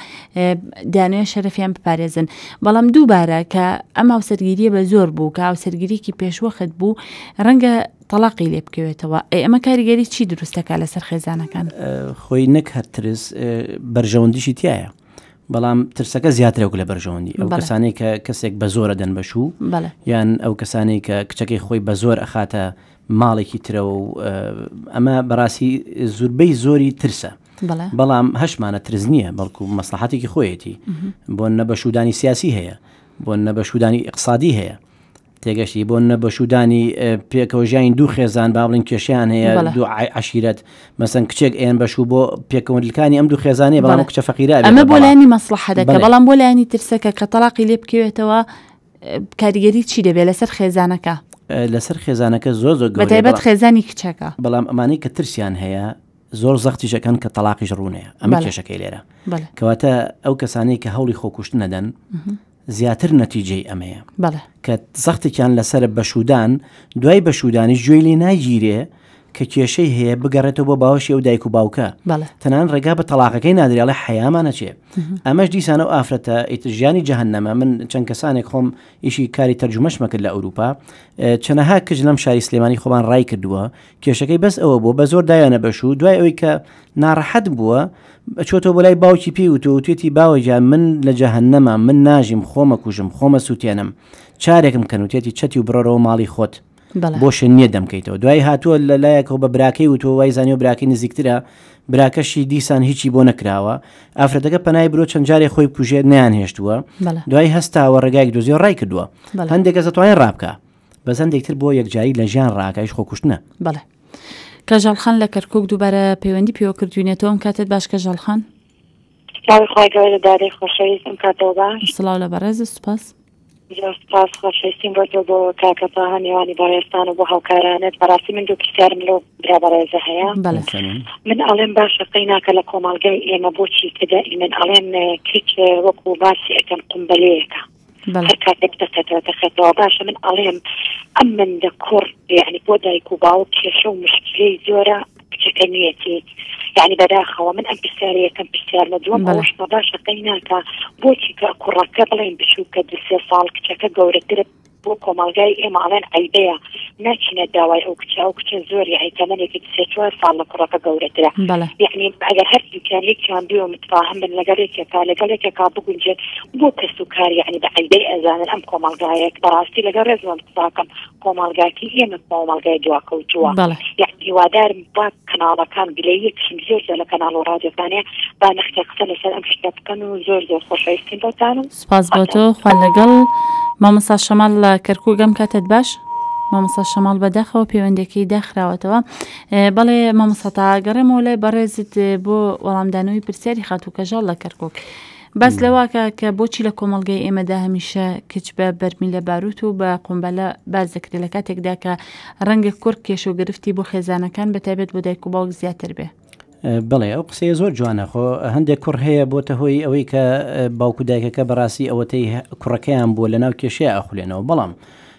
دانوێ شەرەفیان بپارێزن. بەڵام دووبارە کە ئەم هاوسەرگیریە بە زۆر بوو کە هاوسەرگیریکی پێشوەخت بوو ڕەنگە تەلاقی لێ بکەوێتەوە. ئەمە کاریگەری چی دروستەکە لەسەر خێزانەکان؟ خۆی نەک هەر ترس بەرژەوەندیشی تایە، بەڵام ترسەکە زیاترەوە لە بەرژەوەندی ئەو کەسانەی کە کەسێک بە زۆرە دەن بەشوو یان ئەو کەسانەی کە کچەکەی خۆی بە زۆر ئەخاتە ماڵێکی ترەوە و ئەمە بەڕاستی زوربەی زۆری ترسە. بەڵام هەشمانە ترس نییە بەڵکو مەسلحەتێکی خۆیەتی بۆ نەبەشودانی سیاسی هەیە، بۆ نەبەشودانی اقتصادی هەیە، تێگەشتی بۆ نەبەشودانی پێکەوە ژیانی دوو خێزان با بڵین کێشیان هەیە دوو عەشیرەت مەسەن کچێک ئێن بەشوو بۆ پێکەوەندەکانی ئەم دوو خێزانەیە بەڵام کچە فەقیرە ئەمە بۆ لایانی مەسلحەتەکە. بەڵام بۆ لایانی ترسەکە کە تەلاقی لێ بکەوێتەوە کاریگەری چی دەبێت لەسەر خێزانەکە؟ لەسەر خێزانەکە زۆر زۆر بەتایبەت خێزانی کچەکە. بەڵام ئەمانەی کە ترسیان هەیە زۆر زەختیشەکەن کە تەلاقیش ڕوونەیە. ئەمە کێشەکەی لێرە کەواتە ئەو کەسانەی کە هەوڵی خۆکوشت نەدەن زیاتر نەتیجەی ئەمەیە کە زەختێکیان لەسەر بەشودان دوای بەشودانی گوێی لێ ناگیرێ کە کێشەی هەیە بگەڕێتەوە بۆ باوەشی ئەو دایک و باوکە تەنان ڕێگا بە تەلاقەکەی نادرێڵێ حەیامانەچێ. ئەمەش دیسانە و ئافرەتە ژیانی جەهەنەمە. من چەند کەسانێک خۆم ئیشی کاری تەرجمەشمە کرد لە ئەوروپا، چەنەها کچ لەم شاری سلێمانی خۆمان ڕای کردووە کێشەکەی بەس ئەوە بوو بە زۆر دایانە بەشوو دوای ئەوەی کە ناڕەحەت بووە چۆتەوە بۆ لای باوکی پێی وتۆ توێتی باوەجان من لە جەهەنەمە من ناژیم خۆمە کوژم خۆمە سووتێنم چارێکم کەن وتێتی چەتی و بڕۆرەوە ماڵی خۆت بۆشە نییە دەمکەیتەوە. دوای هاتووە لە لایەکەوە بە براکەی وتۆ وای زانانی و براکەی نزیکترە براکەشی دیسان هیچی بۆ نەکراوە ئافرەتەکە پەنای برۆ چەند جارێک خۆی کوژێت نیان هێشتووە دوای هەستاوە ڕێگایك دۆزی ڕای کردووە هەندێک کەس دەتوانێت ڕابکە بەس هەندێکتر بۆ یەکجاری لە ژیان ڕاکایش خۆکوشتنە. بەڵێ کە ژەڵخان لە کەرکووک دووبارە پەیوەندی پێوە کردوینێتەوە ئەم کاتت باش کە ژەڵخان سڵاو لە بەڕێز سوپاس سپاس خۆشەویستیم بۆ کاکەپا هەمیوانی بەڕێستان و بۆ هاوکارانت. بەڕاستی من دوو پرسیارم لەو برا بەڕێزە هەیە. من ئەڵێم باشە قەی ناکە لە کۆمەڵگەی ئێمە بۆچی کەدای من ئەڵێم کچ وەکو باسی ئەەکەم قومبەلەیەکە هەر کاتێک دەخێتەوە باشە من ئەڵێم ئەم مندە کوڕ یعنی بۆ دایک و باوک کێشە و مشکلەی زۆرە کچەکە نیەتی یعنی بەداخەوە من ئەم پرسیارە یەکەم پرسیارمە دووەم ئەوەشتە باشە قەی ناکە بۆچی کە کوڕەکە بڵێن بچووکە 2-3 ساڵ کچەکە گەورەترە بۆ کۆمەڵگای ئێمە ئەڵێن عیبەیە ناچینە داوای ئەو کچە زۆر یعنی تەمەنێکی 3-4 ساڵ لە کوڕەکە گەورەترە یعنی ئەگەر هەر ئیمکانیەکیان بیوە متفاهم بن لەگەڵێکێکا بگونجێت بۆ کەس و کار یعنی بە عیبەی ئەزانن ئەم کۆمەڵگایەک بەڕاستی لەگەڵ ڕێزمە قساکەم کۆمەڵگاکی ئێمە کۆمەڵگای دواکەوتووە یعنی هیوادارم با کەناڵەکان گلەیەکشم زۆر لە کەناڵ و ڕادیۆکانەیە با نەختە قسە لەسەر ئەم شتە بکەن و زۆر خۆشەویستیم بۆتانم. سپاس بۆ تۆ خوان لەگەڵ مامۆستا شەماڵ لە کەرکووگەم کاتت باش. مامۆستا شەماڵ بەداخەوە پەیوەندەکەی داخراوەتەوە. بەڵێ مامۆستا تا گەڕێمەوە لای بەڕێزت بۆ وەڵامدانەوەی پرسیاری خاتوو کەژاڵ لە کەرکووک بەس لەواکە کە بۆچی لە کۆمەڵگەی ئێمەدا هەمیشە کچ بە بەرمیلە باروت و بە قومبەلە باز دەکرێت لە کاتێکدا کە ڕەنگە کوڕ کێش و گرفتی بۆ خێزانەکان بەتایبەت بۆ دایک و باوک زیاتر بێ. بڵێ ئەو قسەیە زۆر جوانە خۆ هەندێک کوڕ هەیە بۆتە هۆی ئەوەی کە باوکو دایکەکە بەڕاستی ئەوەتەی کوڕەکەیان بۆ لە ناو کێشەیە ئەخولێنەوە. بەڵام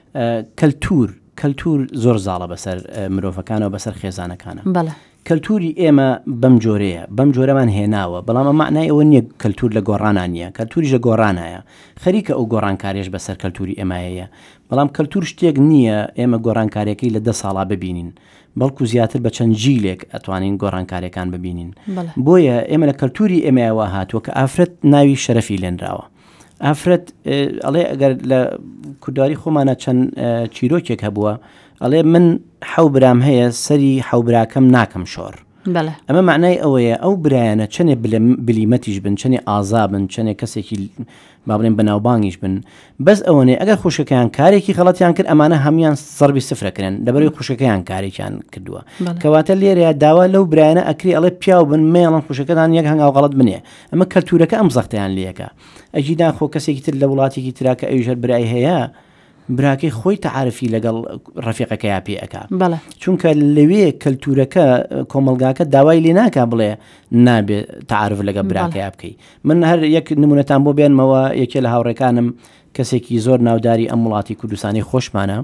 کەلتور زۆر زاڵە بەسەر مرۆڤەکانەوە بەسەر خێزانەکانە. کەلتوری ئێمە بەم جۆرەیە بەم جۆرەمان هێناوە بەڵام معنای ئەوە نییە کەلتور لە گۆڕانان نیە کەلتوریش لە گۆڕانایە خەریکە ئەو گۆڕانکاریش بەسەر کەلتوری ئێمایەیە بەڵام کەلتور شتێک نییە ئێمە گۆڕانکاریەکەی لە 10 ساڵا ببینین بەڵکو زیاتر بە چەند جیلێک ئەتوانین گۆڕانکاریەکان ببینین. بۆیە ئێمە لە کەلتوری ئێمەوە هاتووە کە ئافرەت ناوی شەرەفی لێنراوە. ئافرەت ئەڵێ ئەگەر لە کورداری خۆمانە چەند چیرۆکێک هەبووە ئەڵێ من حەو برام هەیە سەری حەو براکەم ناکەم شۆڕ ئەمە معنای ئەوەیە ئەو برایانە چەنێ بلیمەتیش بن چەنێ ئازا بن چەنێ کەسێکی با بڵێن بەناوبانگیش بن بەس ئەوەنێ ئەگەر خوشەکەیان کارێکی غەڵەتیان کرد ئەمانە هەمویان زەربی سفرەکردن لەبەرەوەی خوشەکەیان کارێکیان کردووە کەواتە لێرەیە داوا لەو برایانە ئەکری ئەڵێ پیاو بن مێڵن خوشەکەتان یەک هەنگاو غەڵەت بنێ ئەمە کەلتورەکە ئەم زەختیان لێکە ئەجیدا خۆ کەسێکی تر لە وڵاتێکی تراکە ئەویش هەر برای هەیە براکەی خۆی تەعارفی لەگەڵ ڕەفیقەکەیا پێ ئەکا چونکە لەوێ کەلتورەکە کۆمەلگاکە داوای لێ ناکا بڵێ نابێت تەعارف لەگە براکەیا بکەی من هەر یەک نمونەتان بۆ بێنمەوە یەکێ لە هاوڕێکانم کەسێکی زۆر ناوداری ئەم وڵاتی کوردستانی خۆشمانە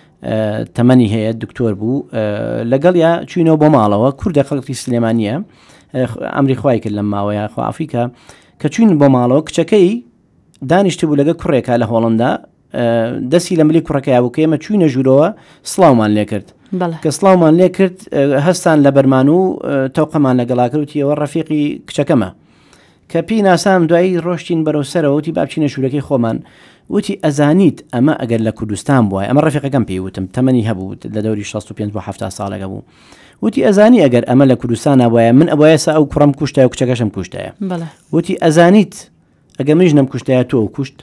تەمەنی هەیە دکتۆر بوو لەگەڵ یا چوینەوە بۆ ماڵەوە کوردە خەڵکی سلێمانیە ئەمری خوای کرد لەم ماوەیە خوافریکە کە چوین بۆ ماڵەوە کچەکەی دانیشت بوو لەگە کوڕێکا لە هۆڵندا دەستی لە ملی کوڕەکەی بوو کە ئێمە چوینە ژوورەوە سڵاومان لێ کرد کە سڵاومان لێ کرد هەستان لە بەرمان و تەوقەمان لەگەڵا کردوتیەوە ڕەفیقی کچەکەمە کە پێی ناسام دوایی ڕۆشتین بەرەو سەرەوەتی بابچینە ژوورەکەی خۆمان وتی ئەزانیت ئەمە ئەگەر لە کوردستان بووە ئەمە ڕەفیقەکەم پێی وتم تەمەنی هەبوو لە دەوری 65 بۆ 70 ساڵەکە بوو وتی ئەزانی ئەگەر ئەمە لە کوردستان نبووە من ئەوەیە ئەو کوڕم کوشتای و کچەکەشم کوشتایە وتی ئەزانیت ئەگە منیش نەم کوشتایە تۆ کوشت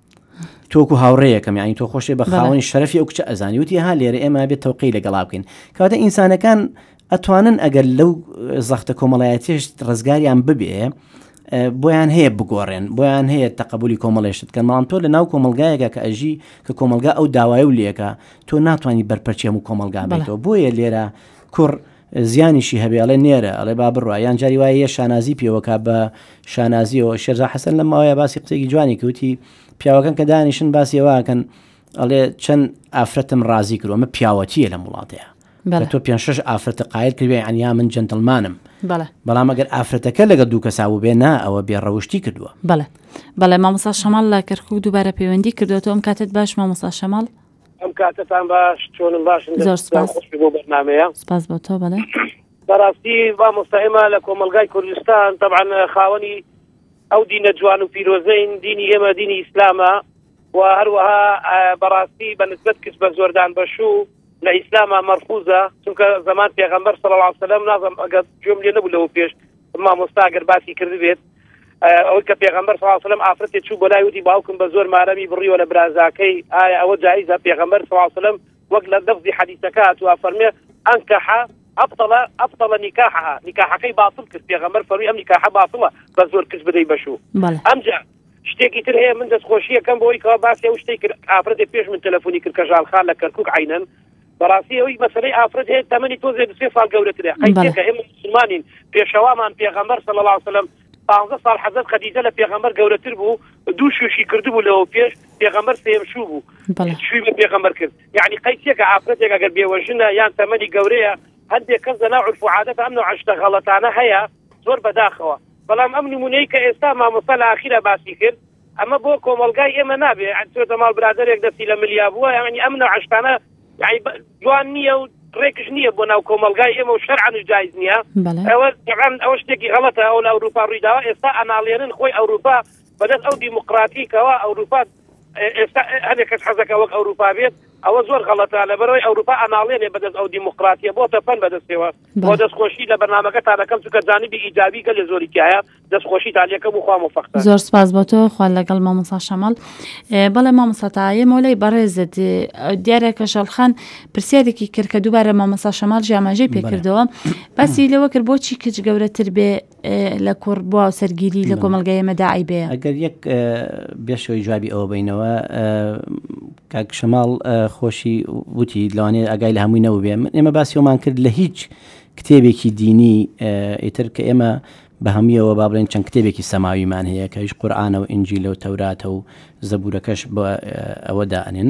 تۆکو هاوڕێیەکەم یانی تۆ خۆشێ بە خاوەنی شەرەفی ئەو کچە ئەزانی وتی ها لێرە ئێمە بێت تەوقی لەگەڵا بکەین کەواتە ئینسانەکان ئەتوانن ئەگەر لەو زەختە کۆمەڵایەتیش ڕزگاریان ببێ بۆیان هەیە بگۆڕێن بۆیان هەیە تەقبولی کۆمەڵێشت کە ماڵان تۆ لە ناو کۆمەلگایەکە کە ئەژی کە کۆمەلگا ئەو داوای و لێکە تۆ ناتوانانی بەرپەرچێم و کۆمەلگا بێتەوە بۆیە لێرە کوڕ زیانیشی هەبێ ئەڵێ نێرە ئەڵێ با بڕوە یان جاری وایە شانازی پێوەکە بە شانازیەوە شێرزا حەسەن لە ماوەیە باسی قسێکی جوانی کەوتی پیاوەکەن کە دانیشن باسیەوەکەن ئەڵێ چەند ئافرەتم ڕازی کردو ئەمە پیاوەتیە لە وڵاتەیە تۆ 5-6 ئافرەتە قایل کردوێ ئەنیا من جەنتڵمانم بەڵام ئەگەر ئافرەتەکە لەگە دوو کەساو بێ نا ئەوە بێڕەوشتی کردووە بەڵێ مامۆستا شەماڵ لە کەرکوو دووبارە پەیوەندی کردوێتەوە ئەم کاتت باش مامۆستا شەماڵ ئەم کاتتان باش چۆنم باشن زۆر سپاس بۆ بەرنامەیە سپاس بۆ تۆ بەڵێ بەڕاستی مامۆستا ئێمە لە کۆمەلگای کوردستان طبعا خاوەنی ئەو دینە جوان و پیرۆزەین دینی ئێمە دینی ئیسلامە و هەروەها بەڕاستی بەنسبەت کەس بە زۆردان بەشوو لە ئیسلامە مەرفوزە چونکە زەمان پێغەمبەر صلی الله علیه وسلم نازم ئەگەر جۆم لێ نەبوو لەوە پێش مامۆستا ئەگەر باسی کردبێت ئەوەی کە پێغەمبەر صلی الله علیه وسلم ئافرەتێک چوو بۆ لای وتی باوکم بە زۆر مارەمی بڕیوە لە برازاکەی ئایا ئەوە جایزە پێغەمبەر صلی الله علیه وسلم وەک لە لەفزی حەدیثەکە هاتووە فەرمێ ئەنکەح أبطل نكاحها نكاحكي باطل كس بيغمر فروي أم نكاحها باطلة بزور كس بدي بشو أمجا شتێکی تر هەیە من دەستخۆشیە کەم بۆی کەوا باسی ئەو شتێک کرد ئافرەتێ پێش من تەلەفۆنی کرد کە ژاڵخان لە کەرکووک عینەن بەڕاستی ئەوەی مەسەلەی ئافرەت هەیە تەمەنی تۆ زێ 3 ساڵ گەورەترە قەیسێکە ئێمە مسلمانین پێشەوامان پێغەمبەر صلی الله علیه وسلم 15 ساڵ حەزەت خەدیجە لە پێغەمبەر گەورەتر بوو دوو شوشی کردبوو لەوە پێش پێغەمبەر سێم شوو بوو شووی بە پێغەمبەر کرد یعنی قەیسێکە ئافرەتێک ئەگەر بێوەژنە یان تەمەنی گەورەیە هەندێک کەس لەناو عورف و عادەتە ئەم نوع عشتە غەڵەتانە هەیە زۆر بەداخەوە بەڵام ئەم نمونەی کە ئێستا مامۆستا لە ئاخیرە باسی کرد ئەمە بۆ کۆمەلگای ئێمە نابێ چۆتە ماڵ برادەرێک دەستی لە ملیا بووە یعنی ئەم نوع عشتانە جوان نییە و ڕێکش نییە بۆ ناو کۆمەلگای ئێمە و شەرعەنش جایز نییە ئەوە شتێکی غەڵەتە ئەو لە ئەوروپا ڕوویداوە ئێستا ئەناڵێنن خۆی ئەوروپا بەدەست ئەو دیموقراتیکەوە ئەوروپا ئێستا هەندێک کەس حەزەکە وەک ئەوروپا بێت ئەوە زۆر غەڵەتە لەبەرەوەی ئەوروپا ئەناڵێنێ بەدەست ئەو دیموقراتیە بۆ تەپەن بەدەستێەوە بۆ دەستخۆشی لە بەرنامەکە دەکەم چونکە جانبی ئیجابی گەلێ زۆری تایە دەستخۆشی تالیەکەم و خوا موفەقتە زۆر سپاس بۆ تۆ خوا لەگەڵ مامۆستا شەماڵ بەڵێ مامۆستا تایە مۆلای بەڕێزت دیارێکە شەڵخان پرسیارێکی کرد کە دووبارە مامۆستا شەماڵ ژاماژەی پێکردەوە باسی لەوە کرد بۆچی کچ گەورەتر بێ لە کوڕ بووە و سەرگیری لە کۆمەلگای ئێمە داعی بێ ئەگەر یەک بێشەوەی جوابی ئەوە بینەوە کاک شەماڵ خۆشی وتی لەوانەیە ئەگای لە هەمووی نەوە بێ ئێمە باسیەوەمان کرد لە هیچ کتێبێکی دینی ئیتر کە ئێمە بە هەموویەوە با بڵێن چەند کتێبێکی سەماویمان هەیە کە هیچ قورئانە و ئینجیلە و تەوراتە و زەبوورەکەش بە ئەوە دائنێن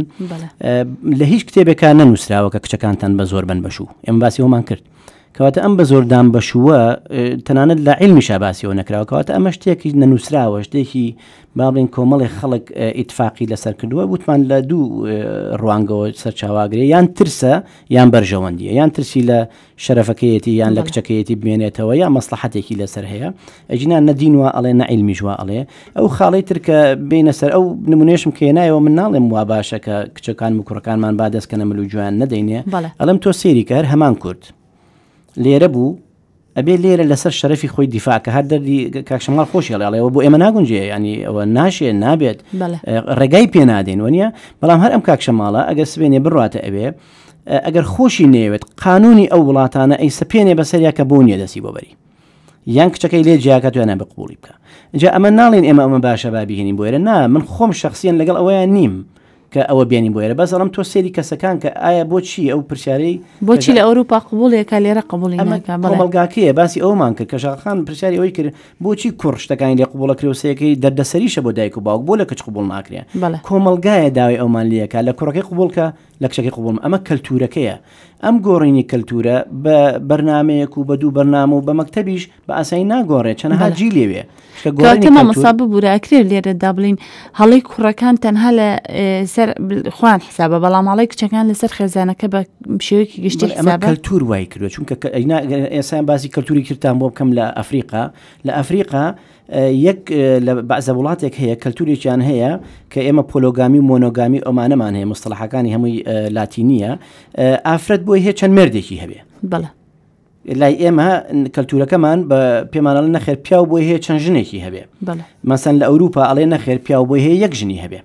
لە هیچ کتێبێکە نەنووسراوە کە کچەکانتان بە زۆر بن بەشوو ئێمە باسیەوەمان کرد کەواتە ئەم بە زۆردان بەشووە تەنانەت لە عیلمیشا باسیەوە نەکراوە کەواتە ئەمە شتێکی نەنووسراوە شتێکی با بڵێن کۆمەڵی خەڵک ئیتفاقی لەسەر کردووە وتمان لە دوو ڕوانگەوە سەرچاواگرێ یان ترسە یان بەرژەوەندیە یان ترسی لە شەرەفەکەیەتی یان لە کچەکەیەتی بمێنێتەوە یا مەسلحەتێکی لەسەر هەیە ئەجینان نەدینوە ئەڵێ نەعیلمیشوە ئەڵێ ئەو خاڵی ترکە بینە سەر ئەو نمونێشم کێنایەوە من ناڵێم وا باشە کە کچەکان و کوڕەکانمان با دەستکەنە مل و جوان نەدەینێ ئەڵێم تۆ سێری کە هەر هەمان کورد لێرە بوو ئەبێ لێرە لەسەر شەرەفی خۆی دیفاع کە هەر دەردی کاکشەماڵ خۆشی هەڵێەوە بۆ ئێمە ناگونجێ ینی ئەوە ناشێ نابێت ڕێگای پێ نادێن وەنیە بەڵام هەر ئەم کاکشەماڵە ئەگەر سبێنێ بڕاتە ئەوێ ئەگەر خۆشی نێوێت قانونی ئەو وڵاتانە ئەی سپێنێ بەسەریا کە بۆ نییە دەسی بۆ بەری یان کچەکەی لێ جیاکە توێنە بە قوڵی بکە جا ئەمە ناڵێن ئێمە باشە بابیهێنین بۆ ئێرە نا من خۆم شخصیان لەگەڵ ئەوەیان نیم کە ئەوە بێنین بۆ ئێرە بەس ئەڵم تۆ سێری کەسەکان کە ئایا بۆچی ئەو پرسیارەی بۆچی لە ئەوروپا قبولێکە لێرە قبولی کۆمەڵگاکەیە باسی ئەومان کرد کە شاخان پرسیاری ئەوی کرد بۆچی کوڕ شتەکانی لێ قبوڵە کرێوسەیەکەی دەردەسەریشە بۆ دایک و باوک بۆ لە کچ قبول ناکرێ کۆمەڵگایە داوای ئەومان لەکە لە کوڕەکەی قبولکە لە کچەکەی قبول ئەمە کەلتورەکەیە ئەم گۆڕینی کەلتورە بە بەرنمەیەک و بە دوو بەرنامە و بە مەکتەبیش بە ئاسایی ناگۆڕێت چەندها جی لێوێ گەوتەمە مەسا ببوورەکرێت لێرە دابڵین هەڵی کوڕەکان تەنها لە سەر خوان حسابە بەڵام هەڵی کچەکان لەسەر خێزانەکە بە شێوەیەکی گشتی حسابە کەلتور وای کردوە چونکە ئێسان باسی کەلتوری کردان بۆ بکەم لە ئەفریقا یەک لە بەعزە وڵاتێک هەیە کەلتوریان هەیە کە ئێمە پۆلۆگامی و مۆنۆگامی ئەمانەمان هەیە مستەلاحەکانی هەمووی لاتینیە ئافرەت بۆی هەیە چەند مێردێکی هەبێ بەڵێ لای ئێمە کەلتورەکەمان بە پێمانەڵ نەخێر پیاو بۆی هەیە چەند ژنێکی هەبێ مەسەن لە ئەوروپا ئەڵێ نەخێر پیاو بۆی هەیە یەک ژنی هەبێ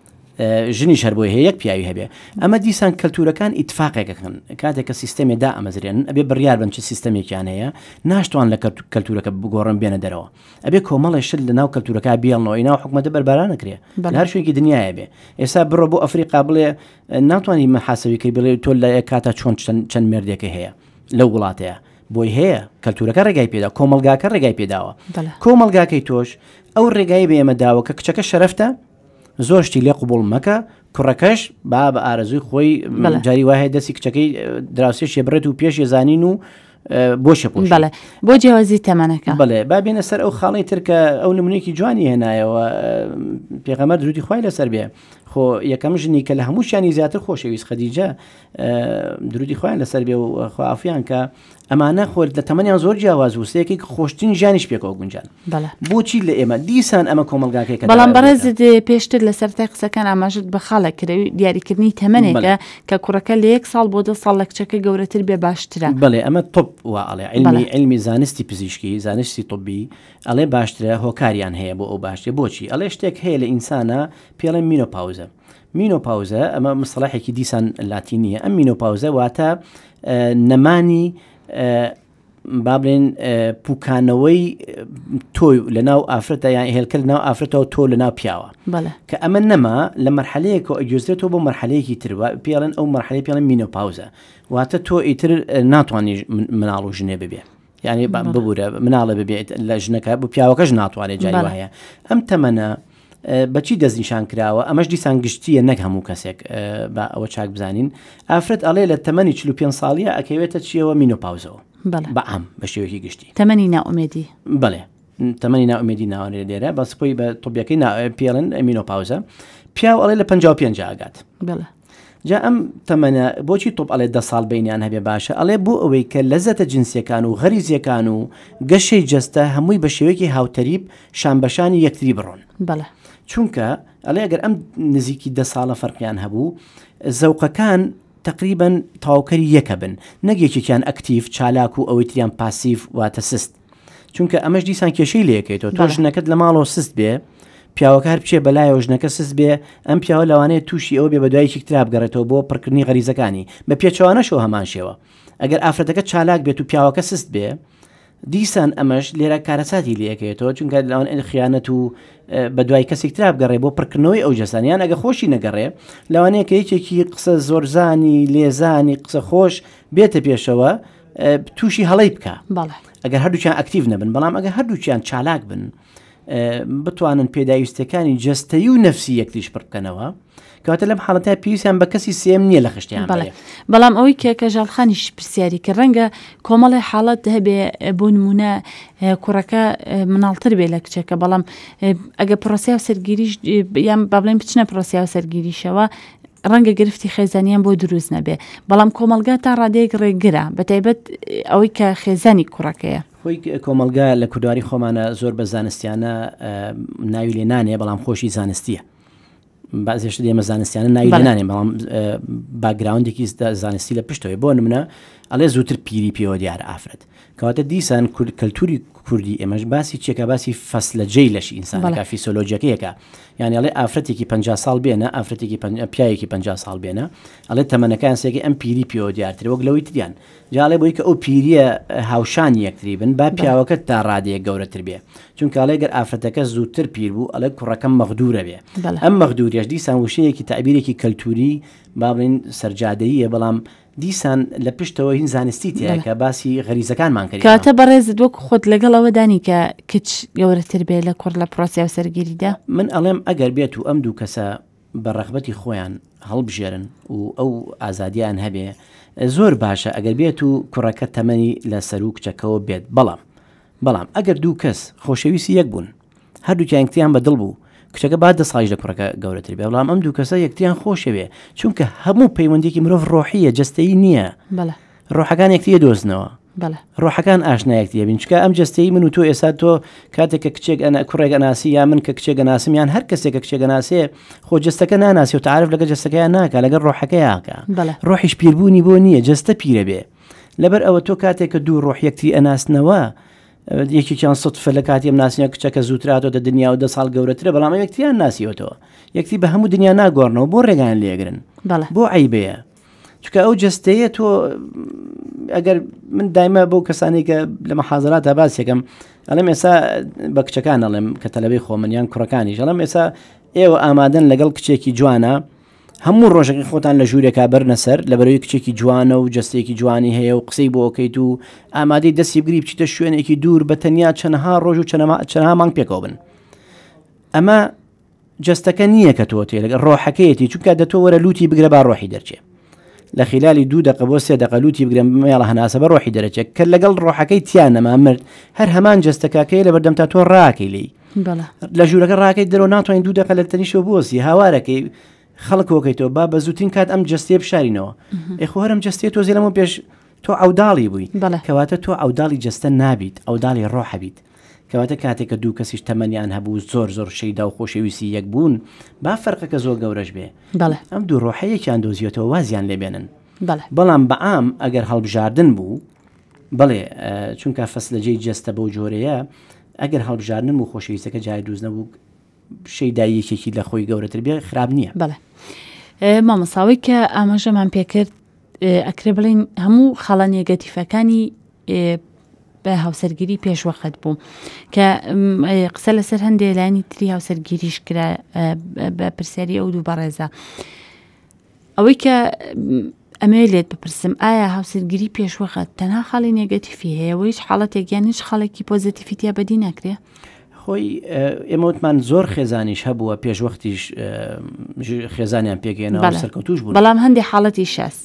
ژنی شەر بۆی هەیە یەک پیاوی هەبێ ئەمە دیسان کەلتورەکان ئیتفاقێکەکەن کاتێک کە سیستەمێدا ئەمەزرێن ئەبێ بڕیار بن چ سیستەمێکیان هەیە ناشتوان لە کەلتورەکە بگۆڕن بێنە دەرەوە ئەبێ کۆمەڵی شت لە ناو کەلتورەکە بێڵنەوەی ناو حکومەتە بەرباران نەکرێ هەر شوێکی دنیاە بێ ئێستا بڕۆ بۆ ئەفریقا بڵێ ناتوانانی مەحاسەویکەی بڵێ تۆ لە کاتە چۆن چەند مێردێکە هەیە لەو وڵاتەیە بۆی هەیە کەلتورەکە ڕێگای پێدا کۆمەلگاکە ڕێگای پێداوە کۆمەلگاکەی تۆش ئەو ڕێگایی بە ئێمە داوە کە کچەکە شەرەفتە زۆرشتی لێ قوبوڵ مەکە کوڕەکەش با بە ئارەزوی خۆی جاری وایە دەستی کچەکەی دراوسێ شێبرێت و پێش ێزانین و بۆشە پۆش بەڵێ بۆ جیاوازی تەمەنەکە بڵێ با بێنە سەر ئەو خاڵی ترکە ئەو نمونێکی جوانی هێنایەوە پێغەمبەر درودی خوای لەسەر بێ خۆ یەکەم ژنی کە لە هەمووشیانی زیاتر خۆشەویست خەدیجە درودی خوایان لەسەر بێ و خوافیان کە ئەمانە خۆر لە تەمەنیان زۆر جیاواز و سەیەکی خۆشترین ژیانیش پێکەوە گونجان بۆچی لە ئێمە دیسان ئەمە کۆمەلگاکەی بەڵام بەڕێزت پێشتر لە سەرای قسەکان ئاماژت بە خاڵەکرێوی دیاریکردنی تەمەنێکە کە کوڕەکە لە 1 ساڵ بۆ 2 ساڵ لە کچەکە گەورەتر بێ باشترە بڵێ ئەمە تۆپ واڵێ علمی زانستی پزیشکی زانستی طبی ئەڵێ باشترە هۆکاریان هەیە بۆ ئەو باشتێ بۆچی ئەڵێ شتێک هەیە لە ئینسانە پێڵێن مینۆپاوزە مینۆپاوزە ئەمە مستەلاحێکی دیسان لاتینیە ئەم مینۆپاوزە واتە نەمانی با بڵێن پوکانەوەی تۆ لە ناو ئافرەتە یان هێلکە لە ناو ئافرەتەوە تۆ لە ناو پیاوە کە ئەمە نەما لە مەرحەلەیەکەوە ئەگوێزرێتەوە بۆ مەرحەلەیەکی ترەوە پێڵێن ئەو مەرحەلەی پێڵێن مینۆپاوزە واتە تۆ ئیتر ناتوانانی مناڵ و ژنێ ببێ یعنی ببوورە مناڵە ببێت لە ژنەکە بۆ پیاوەکەش ناتوانێت جاری وایە ئەم تەمەنە بەچی دەستنیشان کراوە ئەمەش دیسان گشتیە نەک هەموو کەسێک بە ئەوە چاک بزانین ئافرەت ئەڵێ لە تەمەنی 45 ساڵیە ئەکەوێتە چیەوە مینۆپاوزەوە بەعام بە شێوەیەکی گشتی تەمەنی ناومێدی بڵێ تەمەنی ناومێدی ناوانێ دێرە بە سپۆی بە تۆبیەکەی پێڵن مینۆپاوزە پیاو ئەڵێ لە 55 ئاگات جا ئەم تەمەنە بۆچی تۆپ ئەڵێ 10 ساڵ بینیان هەبێ باشە ئەڵێ بۆ ئەوەی کە لەزەتە جنسیەکان و غەریزیەکان و گەشەی جەستە هەمووی بە شێوەیەکی هاوتەریب شانبەشانی یەکتری بڕۆن چونکە ئەڵێ ئەگەر ئەم نزیکی 10 ساڵە فەرقیان هەبوو زەوقەکان تقریبا تاوکەری یەکە بن نەگێکێکیان ئەکتیف چالاک و ئەوەی تریان پاسیف واتە سست چونکە ئەمەش دیسان کێشەی لەکەیتەوە تۆ ژنەکەت لە ماڵەوە سست بێ پیاوەکە هەر بچێ بەلایەوە ژنەکە سست بێ ئەم پیاوە لەوانەیە تووشی ئەوە بێ بە دوایکی تراب گەڕێتەوە بۆ پڕکردنی غەریزەکانی بە پێچەوانەشەوە هەمان شێوە ئەگەر ئافرەتەکە چالاک بێت و پیاوەکە سست بێ دیسان ئەمەش لێرە کارەساتی لەکەێتەوە چونکە لەوان خیانەت و بە دوای کەسێک تراب گەڕێ بۆ پڕکردنەوەی ئەو جەسانیان ئەگە خۆشی نەگەڕێ لەوانەیە کە یەکێکی قسە زۆرزانی لێزانی قسە خۆش بێتە پێشەوە تووشی هەڵەی بکە ئەگەر هەردووچیان ئەکتیڤ نەبن بەڵام ئەگەر هەردووچیان چالاک بن بتوانن پێداویستەکانی جەستەیی و نەفسی یەکتیش پڕکەنەوە کەواتە لەم حاڵەتە پێویستیان بە کەسی سێم نییە لە خشتیان بەڵام ئەوەی کە ژاڵخانیش پرسیاری کە ڕەنگە کۆمەڵی حاڵەت هەبێ بۆ نمونە کوڕەکە مناڵتر بێ لە کچەکە بەڵام ئەگە پرۆسیا و سەرگیریش یان با بڵێن بچنە پرۆسیا و سەرگیریشەوە ڕەنگە گرفتی خێزانیان بۆ دروست نەبێ بەڵام کۆمەلگا تا ڕادەیەک ڕێگرە بەتایبەت ئەوەی کە خێزانی کوڕەکەیە خۆی کۆمەلگا لە کوردواری خۆمانە زۆر بە زانستیانە ناوی لێ نانێ بەڵام خۆشی زانستیە بازێشت ئێمە زانستیانە ناوی لێ نانێ بەڵام باگراوندێکی زانستی لە پشتەوەی بۆ نمونە ئەڵێ زووتر پیری پێوە دیارە ئافرەت کەواتە دیسان کەلتوری کوردی ئێمەش باسی چێکە باسی فەسلە جێی لەش ئینسانەکە فیسۆلۆجیەکەیەکە یعنی ئەڵێ ئافرەتێکی 50 ساڵ بێنە ئافرەتێکی پیاەکی 50 ساڵ بێنە ئەڵێ تەمەنەکان سێکی ئەم پیری پێوە دیارتر وەک لەوەی تریان جاڵێ بۆی کە ئەو پیریە هاوشان یەکتری بن با پیاوەکە تا ڕادەیە گەورەتر بێ چونکە ئەڵێ گەر ئافرەتەکە زووتر پیر بوو ئەڵێ کوڕەکەم مەغدورە بێ ئەم مەغدوریەش دیسان وشەیەکی تعبیرێکی کەلتوری با بڵین سەرجادەییە بەڵام دیسان لە پشتەوە هین زانستی تەیە کە باسی غەریزەکانمان کرد کاتە بەڕێزت وەک خۆت لەگەڵەوە دانی کە کچ گەورەتر بێ لە کوڕ لە پرۆسی و سەرگیریدا من ئەڵێم ئەگەر بێت و ئەم دوو کەسە بە ڕەغبەتی خۆیان هەڵبژێرن و ئەو ئازادیان هەبێ زۆر باشە ئەگەر بێت و کوڕەکە تەمەنی لە سەر و کچەکەەوە بێت بەڵام ئەگەر دوو کەس خۆشەویستی یەک بوون هەردووکیان یەکتریان بەدڵ بوو کچەکە با 10 ساڵیش لە کوڕەکە گەورەتر بێ بەڵام ئەم دوو کەسە یەکتریان خۆشەوێ چونکە هەموو پەیوەندێکی مرۆڤ ڕۆحیە جەستەیی نییە ڕۆحەکان یەکتریە دۆزنەوە ڕۆحەکان ئاشنایەکتیە بین چکە ئەم جەستەی من و تۆ ئێستا تۆ کاتێککە کچێک کوڕێک ئەناسی یا من کە کچێک ئەناسم یان هەر کەسێکە کچێک ئەناسێ خۆ جەستەکە ناناسی و تعارف لەگە جەستەکەیان ناکە لەگەر ڕۆحەکەیاکە ڕۆحیش پیربوونی بۆ نییە جەستە پیرە بێ لەبەر ئەوە تۆ کاتێککە دوو ڕۆح یەکتری ئەناسنەوە یەکێکیان سەدفە لە کاتی ئەم ناسیە کچەکە زووتراتەوە دنیا و 10 ساڵ گەورەترە بەڵام یەکتریان ناسیەوەتەوە یەکتی بە هەموو دنیا ناگۆڕنەوە بۆ ڕێگان لێگرن بۆ عیبەیە چکە ئەو جەستەیە تۆ ئەگەر من دایمە بەو کەسانی کە لە مەحاضراتە باسێکم ئەڵێم ئێستا بە کچەکان ئەڵێم کە تەلەبەی خۆمنیان کوڕەکانیش ئەڵێم ئێستا ئێوە ئامادەن لەگەڵ کچێکی جوانە هەموو ڕۆژێکی خۆتان لە ژوورێکا بەرنە سەر لەبەرەوەی کچێکی جوانە و جستێکی جوانی هەیە و قسەی بۆ ئۆکەیت و ئامادەی دەستی بگری بچیتە شوێنێکی دوور بە تەنیا چەندها ڕۆژ و چەندها مانگ پێکەوە بن ئەمە جستەکە نییە کە تۆ تێ لەگەڵ ڕۆحەکەیەتی چونکە دەتۆ وەرە لوتی بگرە با ڕۆحی دەرچێ لە خلالی 2 دقە بۆ 3 دقە لوتی بگرم مێڵە هەناسە بە ڕۆحی دەرەچێت کە لەگەڵ ڕۆحەکەی تیان نەما مرد هەر هەمان جستەکەکەی لە بەردەم تا تۆ ڕاکەی لی لە ژوورەکە ڕاکەی دەرەوە ناتوانین 2 دقە لە تەنیشەوە بۆسی هاوارەکەی خەڵکەوەکەیتەوە با بە زووترین کات ئەم جستێ بشارینەوە ئێخۆ هەرم جستێ تۆ زیێ لەمە پێش تۆ ئەوداڵی بووی کەواتە تۆ ئەوداڵی جستە نابیت ئەوداڵی ڕۆحە بیت کەواتە کاتێککە دوو کەسیش تەمەنیان هەبوو زۆر شەیدا و خۆشەویستی یەک بوون با فەرقەکە زۆر گەورەش بێ ئەم دوو ڕۆحەیەکیان دۆزیێتەوە وازیان لێبێنن بەڵام بەعام ئەگەر هەڵبژاردن بوو بڵێ چونکە فەسلەجێی جەستە بەو جۆرەیە ئەگەر هەڵبژاردن و خۆشەویستەکە جای دروست نەبوو شەیداییەکێکی لە خۆی گەورەتر بێ خراپ نییە مامەساوی کە ئاماژەمان پێکرد ئەکرێ بڵین هەموو خاڵە نێگەتیفەکانی بە هاوسەرگیری پێشوەخت بوو کە قسە لەسەر هەندێک لایانی تری هاوسەرگیریش کرا بە پرسیاری ئەو دوو بەڕێزە ئەوەی کە ئەمێ لێت بپرسم ئایا هاوسەرگیری پێشوەخت تەنها خاڵی نێگەتیفی هەیە و هیچ حاڵەتێکیان هیچ خاڵێکی پۆزیتیڤیتیا بەدی ناکرێ خۆی ئێمەوتمان زۆر خێزانیش هەبووە پێشوەختیش خێزانیان پێگەێنەوە سەرکەوتوش بوو بەڵام هەندێک حاڵەتی شاس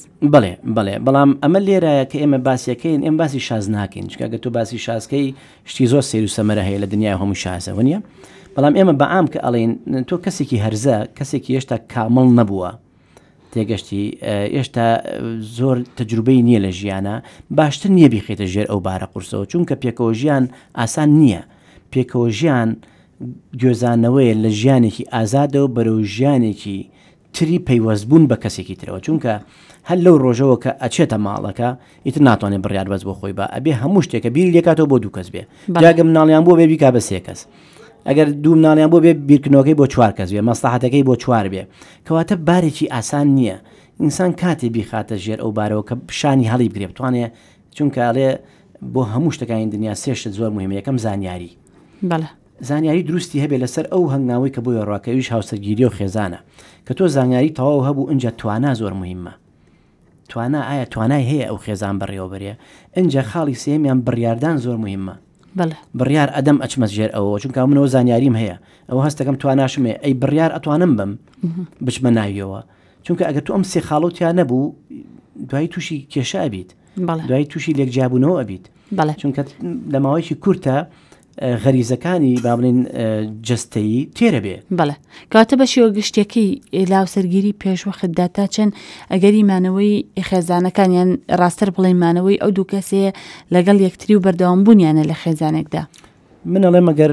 بەڵام ئەمە لێرایە کە ئێمە باسیەکەین ئێم باسی شاز ناکەین چکە تۆ باسی شازکەی شتی زۆر سیر و سەمەرە هەیە لە دنیای هەموو شازەوە نیە بەڵام ئێمە بەعام کە ئەڵێن تۆ کەسێکی هەرزە کەسێکی هێشتا کامڵ نەبووە تێگەشتی ئێشتا زۆر تەجروبەی نییە لە ژیانە باشتر نییە بیخێتە ژێر ئەو بارە قورسەوە چونکە پێکەوە ژیان ئاسان نییە پێکەوە ژیان گوێزانەوەیە لە ژیانێکی ئازادەوە بەرەو ژیانێکی تری پەیوەستبوون بە کەسێکی ترەوە چونکە هەر لەو ڕۆژەوە کە ئەچێتە ماڵەکە ئیتر ناتوانێت بڕیار بەس بۆ خۆی بە ئەبێ هەموو شتێکە بیری لێکاتەوە بۆ 2 کەس بێ جاگە مناڵیان بۆ بێ بیکا بە 3 کەس ئەگەر دوو مناڵیان بۆ بێ بیرکردنەوەکەی بۆ 4 کەس بێ مەسلحەتەکەی بۆ 4 بێ کەواتە بارێکی ئاسان نییە ئینسان کاتێ بیخاتە ژێر ئەو بارەوە کە شانی هەڵی بگرێ بتوانێت چونکە ئەڵێ بۆ هەموو شتەکانی دنیا 3 شت زۆر مهمە یەکەم زانیاری زانیاری دروستی هەبێ لەسەر ئەو هەنگاوی کە بۆی ڕاکەویش هاوسەرگیری و خێزانە کە تۆ زانیاری تەواو هەبوو ئەنجە توانا زۆر مهمە توانا ئایا توانای هەیە ئەو خێزان بەڕێوەبەرێ ئەنجە خاڵی سێمیان بڕیاردان زۆر مهمە بڕیار ئەدەم ئەچمە ژێر ئەوە چونکە منەوە زانیاریم هەیە ئەوە هەستەکەم تواناشمێ ئەی بڕیار ئەتوانم بم بچمە ناویەوە چونکە ئەگەر تو ئەم سێ خاڵوتیان نەبوو دوای تووشی کێشە ئەبیت دوای تووشی لێکجیابوونەوە ئەبیت چونکە لە ماوەیەکی کورتە غەریزەکانی با بڵین جستەیی تێرە بێ کاتە بە شێوە گشتەکەی لاوسەرگیری پێشوەختدا تا چەند ئەگەری مانەوەی خێزانەکانیان ڕاستەر بڵێمانەوەی ئەو دوو کەسەیە لەگەڵ یەکتری و بەردەوام بوونیانە لە خێزانێکدا من ئەڵێ مەگەر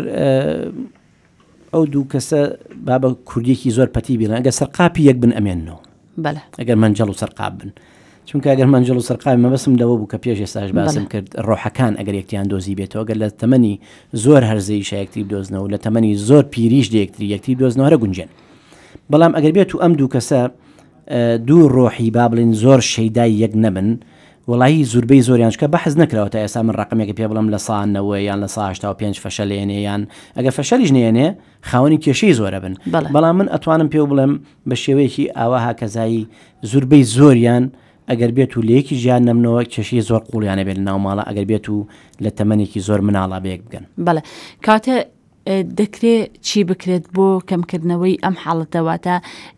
ئەو دوو کەسە با بە کوردیەکی زۆر پەتی بیڵن ئەگەر سەرقاپی یەک بن ئەمێنەوە ئەگەر مەنجەڵ و سەرقاپ بن چونکە ئەگەر مەنجڵ و سەرقاوی مەبەسم لەوە بوو کە پێش ئێستاش باسم کرد ڕۆحەکان ئەگەر یەکتیان دۆزی بێتەوە ئەگەر لە تەمەنی زۆر هەرزەی یەکتری بدۆزنەوە لە تەمەنی زۆر پیریش یەکتری بدۆزنەوە هەرە گونجێن. بەڵام ئەگەر بێت و ئەم دوو کەسە دوو ڕۆحی با بڵین زۆر شەیدای یەک نەبن وڵی زوربەی زۆریان چکە بەحەز نەکراوە تا ئێستا من ڕقمێکی پێ بڵم لە 100 یان لە 185 فەشەل لێنێ یان ئەگە فەشەلیش نێنێ خاوەنی کێشەی زۆرە بن. بەڵام من ئەتوانم پێ بڵێم بە شێوەیەکی ئاواها کەزایی زوربەی زۆریان ئەگەر بێت و لەیەکی ژیان نەمنەوە کێشەی زۆر قوڵیانە بێت ناوماڵە ئەگەر بێت و لە تەمەنێکی زۆر مناڵا بەیەک بگەن. بەڵێ کاتە دەکرێت چی بکرێت بۆ کەمکردنەوەی ئەم حاڵەتەواتە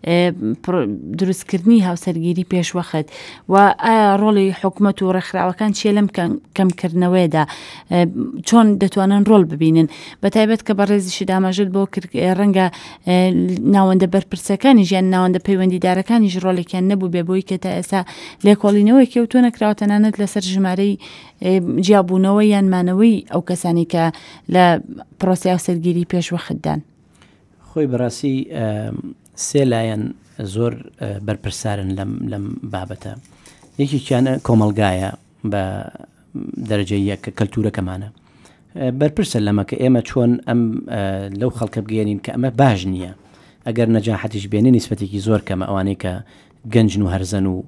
دروستکردنی هاوسەرگیری پێشوەخت و ئایا ڕۆڵی حکوومەت و ڕێکخراوەکان چیە لەم کەمکردنەوەیدا چۆن دەتوانن ڕۆڵ ببینن بەتایبەت کە بە ڕێزیشی دامەژت بۆ ڕەنگە ناوەندە بەرپرسەکانی ژیان ناوەندە پەیوەندیدارەکانیش ڕۆڵێکیان نەبوو بێ بۆی کە تا ئێستا لێکۆڵینەوەی کەوتۆ نەکراوە تەنانەت لەسەر ژمارەی جیابوونەوە یان مانەوەی ئەو کەسانی کە لە پرۆسی هاوسەرگیری پێشوەختدان. خۆی بەڕاستی سێ لایەن زۆر بەرپرسارن لەم بابەتە. یەکێکیانە کۆمەلگایە بە دەرەجەی یەک کە کەلتورەکەمانە بەرپرسە لەمە کە ئێمە چۆن ئەم لەو خەڵکە بگەێنین کە ئەمە باش نییە ئەگەر نەجاحەتیش بێنێ نیسبەتێکی زۆر کەمە ئەوانەی کە گەنجن و هەرزەن و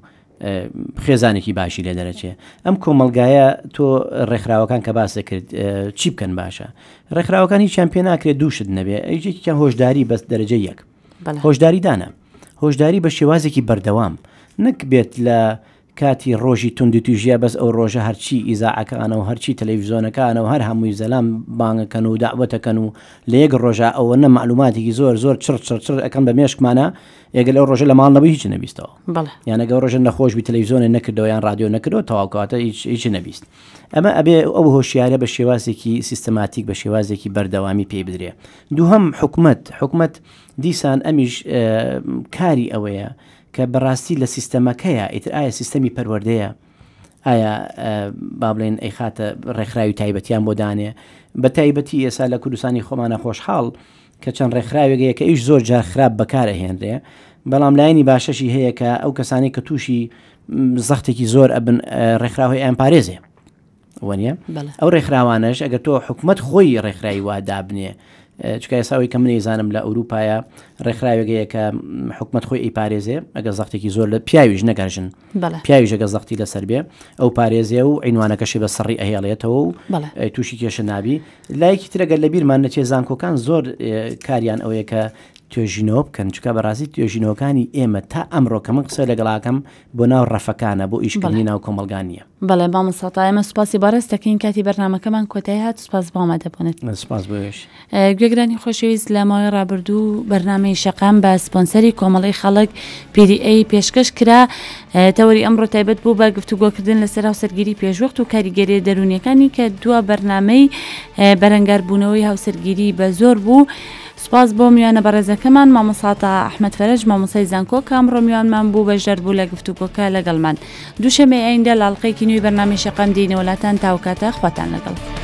خێزانێکی باشی لێ دەرەچێ. ئەم کۆمەلگایە تۆ ڕێکخراوەکان کە باسە کرد چی بکەن باشە ڕێکخراوەکانی چیان پێ ناکرێت دووشت نەبێ ئەیجێکیان هۆشداری بەس دەرەجە یەک هۆشداری دانە هۆشداری بە شێوازێکی بەردەوام نەک بێت لە کاتی ڕۆژی توندی توژیە بەس ئەو ڕۆژە هەرچی ئیزاعەکانەوە هەرچی تەلەڤیزۆنەکانەوە هەر هەمووی زەلام بانگەکەن و داوەتەکەن و لە یەک ڕۆژە ئەوە نە معلوماتێکی زۆر زۆر چڕ ئەەکەم بە مێشکمانە ئێگە لەو ڕۆژە لە ماڵ نەبووی هیچ نەبیستەوە یانەگە ڕۆژە نەخۆشبی تەلەڤیزۆنە نەکردەوە یان رادیۆ نەکردەوە تەواوکاتە هیچ نەبیست. ئەمە ئەبێ ئەو هۆشیارە بە شێوازێکی سیستەماتیک بە شێوازێکی بەردەوامی پێ بدرێ. دووهەم حکوومەت دیسان ئەمیش کاری ئەوەیە کە بەڕاستی لە سیستەمەکەیە ئیتر ئایا سیستەمی پەروەردەیە ئایا با بڵێن ئەی خاتە ڕێکخراوی تایبەتیان بۆ دانێ بە تایبەتی ئێستا لە کوردستانی خۆمانە خۆشحاڵ کە چەند ڕێکخراوێکەیە کە ئیش زۆر جار خراپ بەکارەهێنرێ بەڵام لایەنی باشەشی هەیە کە ئەو کەسانی کە تووشی زەختێکی زۆر ئەبن ڕێکخراوی ئەیان پارێزێ وەنیە ئەو ڕێکخراوانەش ئەگەر تۆ حکوومەت خۆی ڕێکخراوی وا دابنێ چکە ئێساوی کە من ئێزانم لە ئەوروپایە ڕێکخراوێکەیە کە حکوومەت خۆی ئیپارێزێ ئەگە زەختێکی زۆر لە پیاویش نەگەژن پیاویش ئەگە زەختی لەسەر بێ ئەو پارێزیە و عینوانەکەشی بە سەڕی ئەهێڵێتەوە و تووشی کێشە نابی. لایەکی ترەگەر لە بیرمان نەچێ زانکۆکان زۆر کاریان ئەوەیە کە توێژینەوە بکەن چکە بەڕاستی توێژینەوەکانی ئێمە تا ئەمڕۆ کە من قسە لەگەڵاکەم بۆ ناو ڕەفەکانە بۆ ئیشکردنی ناو کۆمەلگان نیە. بەڵێ بامەسەڵتا ئێمە سوپاسی بەڕێز دەکەین کاتی بەرنامەکەمان کۆتایی هات سوپاس بۆمە دەبێت. سوپاس بۆش. گوێگرانی خۆشەویست لە ماوەی ڕابردوو بەرنامەی شەقام بە سپۆنسەری کۆمەڵی خەڵک PDA پێشکەش کرا تەوەری ئەمڕۆ تایبەت بوو بە گفتوگۆکردن لەسەر هاوسەرگیری پێشوەخت و کاریگەری دەرونیەکانی کە دووە بەرنامەی بەرەنگاربوونەوەی هاوسەرگیری بە زۆر بوو. سپاس بۆ میوانە بەڕێزەکەمان مامۆستا ئەحمەد فەرەج مامۆسای زانکۆ کە ئەمڕۆ میوانمان بوو بەشدار بوو لە گفتوگۆکە لەگەڵمان. دووشەمەی ئایندە لاڵقەیەکی نوێی بەرنامەی شەقام دێینە وڵاتان تاوکاتە خواتان لەگەڵ.